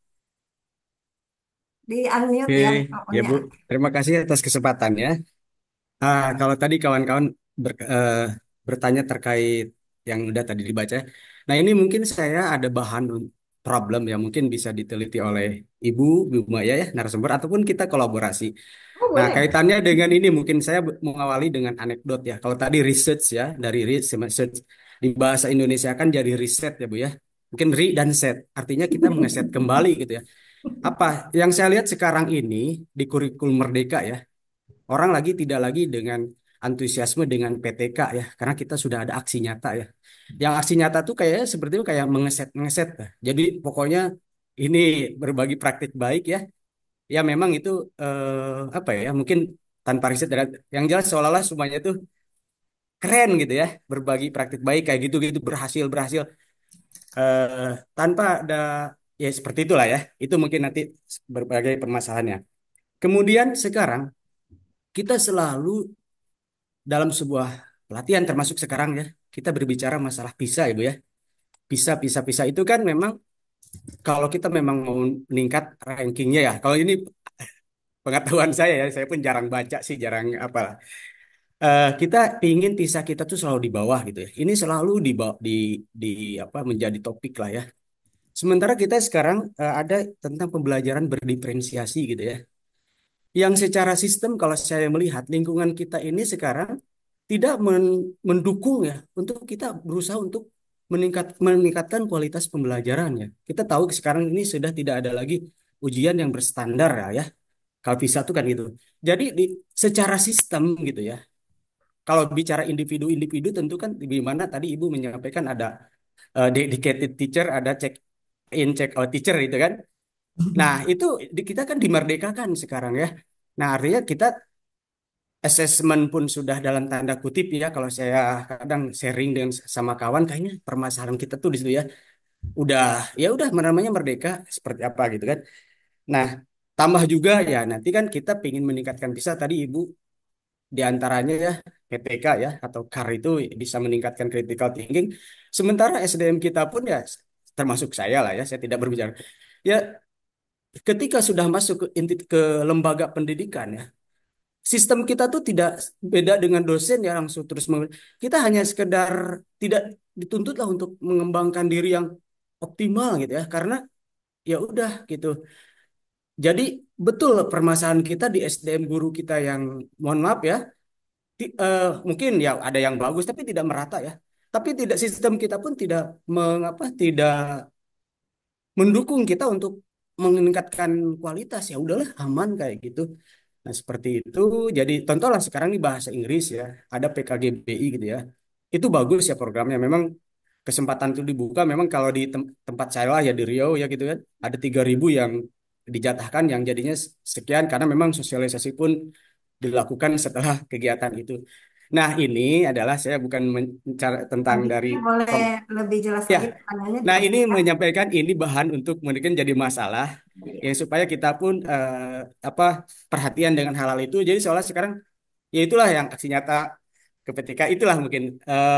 di unmute Oke, ya ya mikrofonnya. Bu. Terima kasih atas kesempatannya. Ah, kalau tadi kawan-kawan ber- eh, bertanya terkait yang udah tadi dibaca. Nah, ini mungkin saya ada bahan un- problem yang mungkin bisa diteliti oleh Ibu, Bu Maya ya, narasumber, ataupun kita kolaborasi. Oh Nah, boleh. kaitannya dengan ini mungkin saya be- mengawali dengan anekdot ya. Kalau tadi research ya, dari research di bahasa Indonesia kan jadi riset ya Bu ya. Mungkin re dan set, artinya kita mengeset kembali gitu ya. Apa yang saya lihat sekarang ini di kurikulum Merdeka ya, orang lagi tidak lagi dengan antusiasme dengan P T K ya, karena kita sudah ada aksi nyata ya. Yang aksi nyata tuh kayak seperti itu kayak mengeset-ngeset. Lah. Jadi pokoknya ini berbagi praktik baik ya. Ya memang itu eh, apa ya? Mungkin tanpa riset dan yang jelas seolah-olah semuanya itu keren gitu ya, berbagi praktik baik kayak gitu-gitu berhasil berhasil eh, tanpa ada ya seperti itulah ya. Itu mungkin nanti berbagai permasalahannya. Kemudian sekarang kita selalu dalam sebuah pelatihan termasuk sekarang ya kita berbicara masalah PISA ya Bu ya. PISA PISA PISA itu kan memang kalau kita memang mau meningkat rankingnya ya. Kalau ini pengetahuan saya ya, saya pun jarang baca sih, jarang apa. Eh, kita ingin PISA kita tuh selalu di bawah gitu ya. Ini selalu di baw- di di apa menjadi topik lah ya. Sementara kita sekarang eh, ada tentang pembelajaran berdiferensiasi gitu ya. Yang secara sistem kalau saya melihat lingkungan kita ini sekarang tidak men- mendukung ya untuk kita berusaha untuk meningkat meningkatkan kualitas pembelajaran ya. Kita tahu sekarang ini sudah tidak ada lagi ujian yang berstandar ya, ya. Kalau PISA itu kan gitu. Jadi di secara sistem gitu ya. kalau bicara individu-individu tentu kan di mana tadi Ibu menyampaikan ada eh, dedicated teacher, ada check in check out teacher itu kan. Nah, itu di, kita kan dimerdekakan sekarang ya. Nah, artinya kita assessment pun sudah dalam tanda kutip ya, kalau saya kadang sharing dengan sama kawan, kayaknya permasalahan kita tuh di situ ya. Udah, ya udah namanya merdeka seperti apa gitu kan. Nah, tambah juga ya nanti kan kita ingin meningkatkan bisa tadi Ibu di antaranya ya P T K ya atau C A R itu bisa meningkatkan critical thinking. Sementara S D M kita pun ya termasuk saya lah ya, saya tidak berbicara. Ya, ketika sudah masuk ke, inti- ke lembaga pendidikan ya, sistem kita tuh tidak beda dengan dosen yang langsung terus meng- kita hanya sekedar tidak dituntut lah untuk mengembangkan diri yang optimal gitu ya, karena ya udah gitu. Jadi betul permasalahan kita di S D M guru kita yang mohon maaf ya, ti- eh, mungkin ya ada yang bagus tapi tidak merata ya. Tapi tidak sistem kita pun tidak mengapa tidak mendukung kita untuk meningkatkan kualitas ya udahlah aman kayak gitu. Nah, seperti itu. Jadi contohlah sekarang ini bahasa Inggris ya, ada P K G B I gitu ya. Itu bagus ya programnya. Memang kesempatan itu dibuka. Memang kalau di tem- tempat saya lah ya di Riau ya gitu kan, ada tiga ribu yang dijatahkan yang jadinya sekian karena memang sosialisasi pun dilakukan setelah kegiatan itu. Nah, ini adalah saya bukan mencari tentang Mungkin dari saya boleh lebih jelas ya. lagi pertanyaannya Nah, ini dipertegas. menyampaikan ini bahan untuk mungkin jadi masalah ya supaya kita pun eh, apa perhatian dengan hal-hal itu. Jadi seolah sekarang ya itulah yang aksi nyata ketika itulah mungkin eh,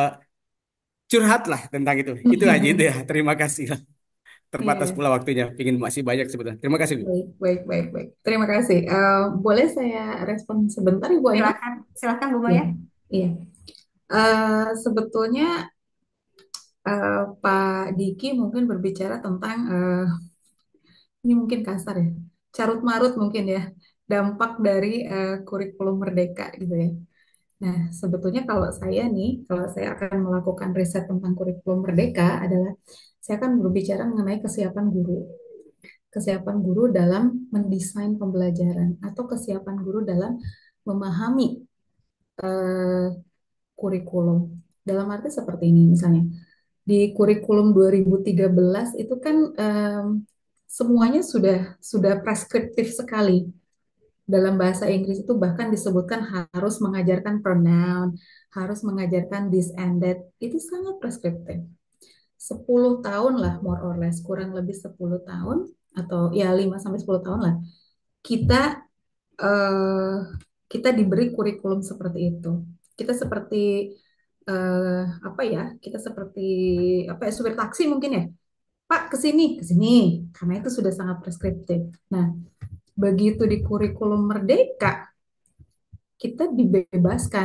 curhat lah tentang itu. Itu aja itu ya. Terima kasih lah. Terbatas Iya, pula waktunya. Pingin masih banyak sebetulnya. Terima kasih, Bu. baik, baik, baik, baik. Terima kasih. Eh, boleh saya respon sebentar, Ibu Ainun? Silakan, silakan Bu Iya, Maya. iya. Eh, sebetulnya eh, Pak Diki mungkin berbicara tentang eh, ini mungkin kasar ya, carut marut mungkin ya, dampak dari eh, kurikulum merdeka gitu ya. Nah, sebetulnya kalau saya nih, kalau saya akan melakukan riset tentang kurikulum merdeka adalah saya akan berbicara mengenai kesiapan guru. Kesiapan guru dalam mendesain pembelajaran atau kesiapan guru dalam memahami eh, kurikulum. Dalam arti seperti ini misalnya, di kurikulum dua ribu tiga belas itu kan em, semuanya sudah sudah preskriptif sekali. Dalam bahasa Inggris itu bahkan disebutkan harus mengajarkan pronoun, harus mengajarkan this and that. Itu sangat preskriptif. Sepuluh tahun lah more or less, kurang lebih sepuluh tahun atau ya lima sampai sepuluh tahun lah kita eh, kita diberi kurikulum seperti itu. Kita seperti eh, apa ya? Kita seperti apa ya? Supir taksi mungkin ya. Pak, ke sini, ke sini. Karena itu sudah sangat preskriptif. Nah, begitu di kurikulum merdeka, kita dibebaskan.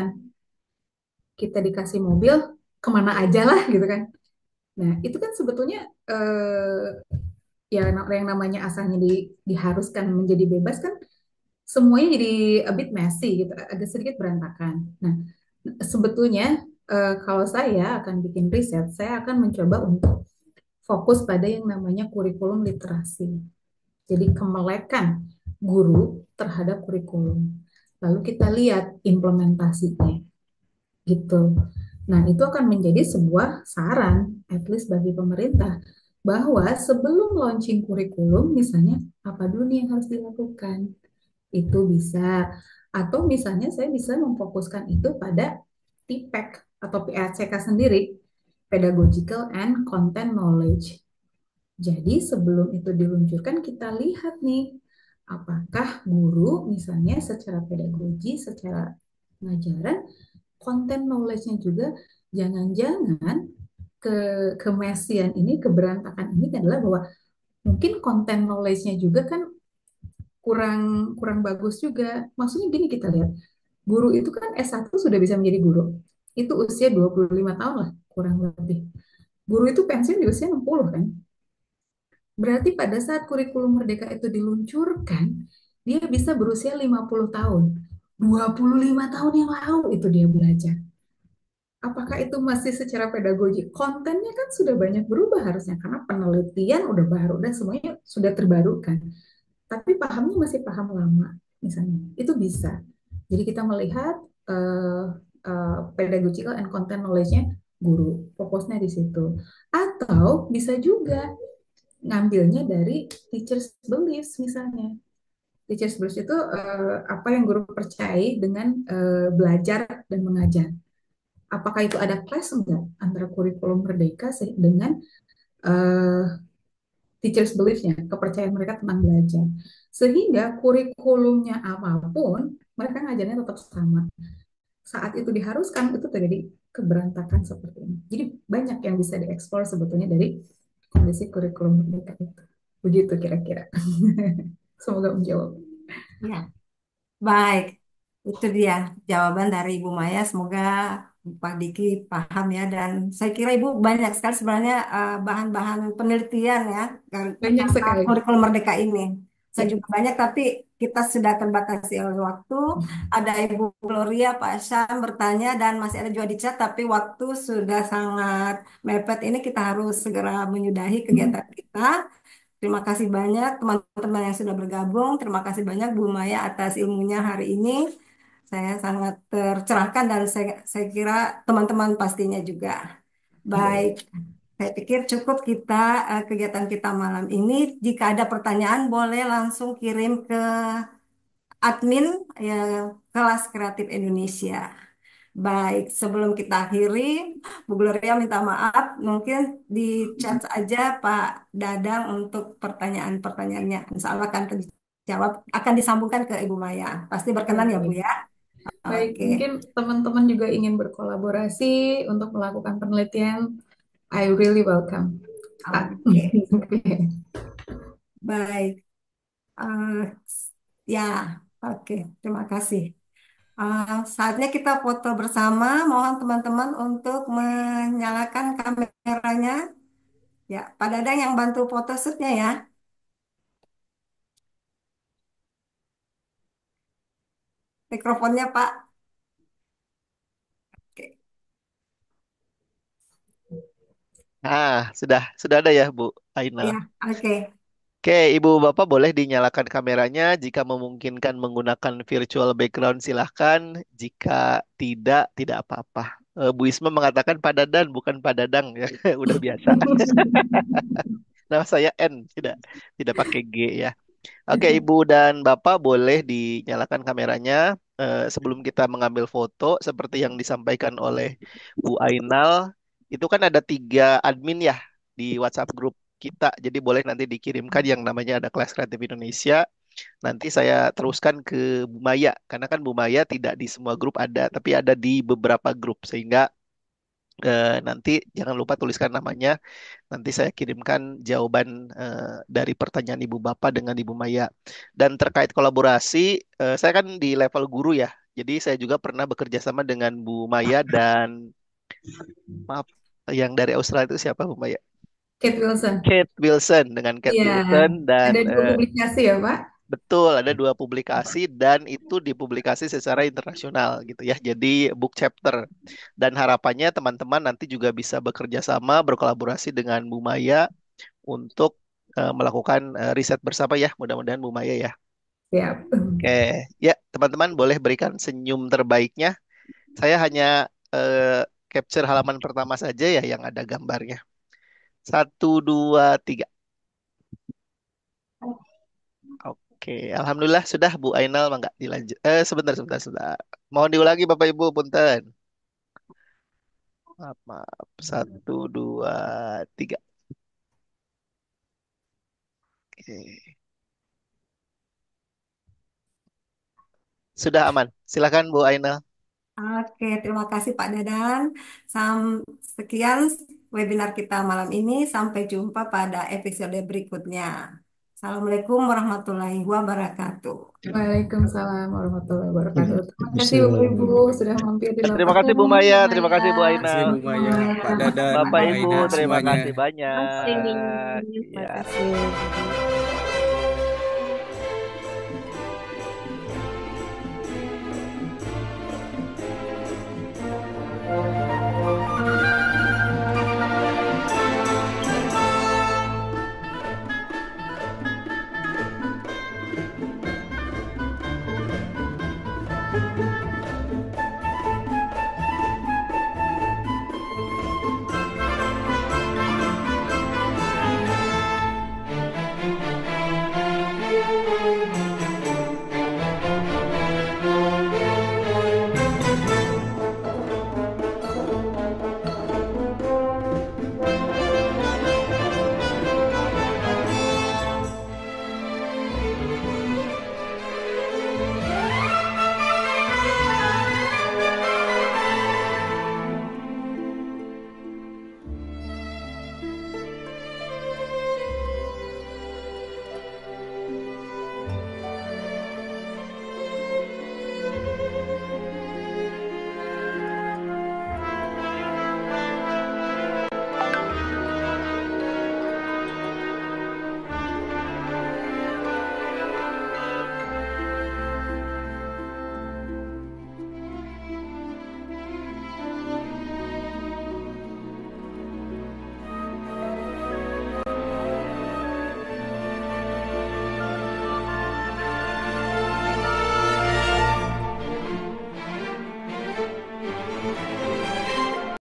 Kita dikasih mobil, kemana aja lah gitu kan. Nah, itu kan sebetulnya eh, ya yang namanya asalnya di, diharuskan menjadi bebas kan semuanya jadi a bit messy gitu, agak sedikit berantakan. Nah, sebetulnya eh, kalau saya akan bikin riset, saya akan mencoba untuk fokus pada yang namanya kurikulum literasi. Jadi kemelekan guru terhadap kurikulum. Lalu kita lihat implementasinya gitu. Nah, itu akan menjadi sebuah saran, at least bagi pemerintah, bahwa sebelum launching kurikulum, misalnya apa dulu nih yang harus dilakukan? Itu bisa. Atau misalnya saya bisa memfokuskan itu pada T P E C atau P A C K sendiri, Pedagogical and Content Knowledge. Jadi sebelum itu diluncurkan kita lihat nih, apakah guru misalnya secara pedagogi, secara pengajaran, konten knowledge-nya juga jangan-jangan ke kemesian ini, keberantakan ini adalah bahwa mungkin konten knowledge-nya juga kan kurang kurang bagus juga. Maksudnya gini kita lihat, guru itu kan S satu sudah bisa menjadi guru. Itu usia dua puluh lima tahun lah, kurang lebih. Guru itu pensiun di usia enam puluh kan. Berarti pada saat kurikulum merdeka itu diluncurkan, dia bisa berusia lima puluh tahun. Dua puluh lima tahun yang lalu itu dia belajar. Apakah itu masih secara pedagogi? Kontennya kan sudah banyak berubah harusnya karena penelitian udah baru dan semuanya sudah terbarukan. Tapi pahamnya masih paham lama, misalnya. Itu bisa. Jadi kita melihat eh, uh, pedagogical and content knowledge-nya guru, fokusnya di situ. Atau bisa juga ngambilnya dari teacher's beliefs misalnya. Teacher's beliefs itu uh, apa yang guru percayai dengan uh, belajar dan mengajar. Apakah itu ada clash enggak antara kurikulum Merdeka dengan uh, teacher's beliefs-nya, kepercayaan mereka tentang belajar. Sehingga kurikulumnya apapun, mereka ngajarnya tetap sama. Saat itu diharuskan, itu terjadi keberantakan seperti ini. Jadi banyak yang bisa dieksplor sebetulnya dari kondisi kurikulum mereka itu. Begitu kira-kira. Semoga menjawab. Ya, baik. Itu dia jawaban dari Ibu Maya. Semoga Pak Diki paham ya. Dan saya kira Ibu banyak sekali sebenarnya eh, bahan-bahan penelitian ya Banyak tentang sekali. kurikulum Merdeka ini. Saya Ya. juga banyak, tapi kita sudah terbatasi oleh waktu. Ada Ibu Gloria, Pak Syam bertanya, dan masih ada juga di chat, tapi waktu sudah sangat mepet. Ini kita harus segera menyudahi kegiatan kita. Terima kasih banyak teman-teman yang sudah bergabung. Terima kasih banyak Bu Maya atas ilmunya hari ini. Saya sangat tercerahkan dan saya, saya kira teman-teman pastinya juga. Baik, saya pikir cukup kita eh, kegiatan kita malam ini. Jika ada pertanyaan boleh langsung kirim ke admin ya, Kelas Kreatif Indonesia. Baik, sebelum kita akhiri, Bu Gloria minta maaf, mungkin di chat aja Pak Dadang untuk pertanyaan-pertanyaannya. Insya Allah akan dijawab, akan disambungkan ke Ibu Maya. Pasti berkenan ya Bu Baik. ya? Baik, Oke, mungkin teman-teman juga ingin berkolaborasi untuk melakukan penelitian. I really welcome. Ah. oke, Oke. baik. Eh, ya, oke, terima kasih. Eh, saatnya kita foto bersama. Mohon teman-teman untuk menyalakan kameranya. Ya, Pak Dadang yang bantu foto shootnya ya. Mikrofonnya Pak. Oke. Ah, sudah sudah ada ya Bu Ainal. Ya, oke. Oke, Ibu Bapak boleh dinyalakan kameranya. Jika memungkinkan menggunakan virtual background silahkan. Jika tidak, tidak apa-apa. Eh, Bu Isma mengatakan Pak Dadan bukan Pak Dadang ya. Udah biasa. Nama saya N, tidak tidak pakai G ya. Oke, Ibu dan Bapak boleh dinyalakan kameranya. Eh, sebelum kita mengambil foto, seperti yang disampaikan oleh Bu Ainal, itu kan ada tiga admin ya di WhatsApp grup kita. Jadi boleh nanti dikirimkan yang namanya ada Kelas Kreatif Indonesia. Nanti saya teruskan ke Bu Maya, karena kan Bu Maya tidak di semua grup ada, tapi ada di beberapa grup. Sehingga eh, nanti jangan lupa tuliskan namanya. Nanti saya kirimkan jawaban eh, dari pertanyaan Ibu Bapak dengan Ibu Maya. Dan terkait kolaborasi, eh, saya kan di level guru ya. Jadi saya juga pernah bekerja sama dengan Bu Maya dan maaf, yang dari Australia itu siapa Bu Maya? Kate Wilson. Kate Wilson, dengan Kate Iya, Wilson dan ada dua eh, publikasi ya, Pak? betul ada dua publikasi dan itu dipublikasi secara internasional gitu ya. Jadi book chapter dan harapannya teman-teman nanti juga bisa bekerja sama berkolaborasi dengan Bu Maya untuk eh, melakukan eh, riset bersama ya. Mudah-mudahan Bu Maya ya. Siap. Oke, ya teman-teman boleh berikan senyum terbaiknya. Saya hanya eh, capture halaman pertama saja ya yang ada gambarnya. Satu, dua, tiga. Oke, Alhamdulillah sudah Bu Ainal, mangga dilanjut. Eh, sebentar, sebentar, sebentar. Mohon diulangi Bapak Ibu, punten. Maaf, maaf. Satu, dua, tiga. Oke. Sudah aman. Silakan Bu Ainal. Oke, terima kasih Pak Dadan. Sam, sekian webinar kita malam ini. Sampai jumpa pada episode berikutnya. Assalamualaikum warahmatullahi wabarakatuh. Waalaikumsalam warahmatullahi wabarakatuh. Terima kasih Bapak Ibu Assalamualaikum. sudah mampir di Terima Lotus kasih Bu Room, Maya, Bu terima kasih Bu Maya. Terima kasih Ainal. Bu Maya, Pak Dadan, Bu Bapak Ibu, Aina, terima semuanya. kasih banyak. Terima kasih. Ya. Terima kasih.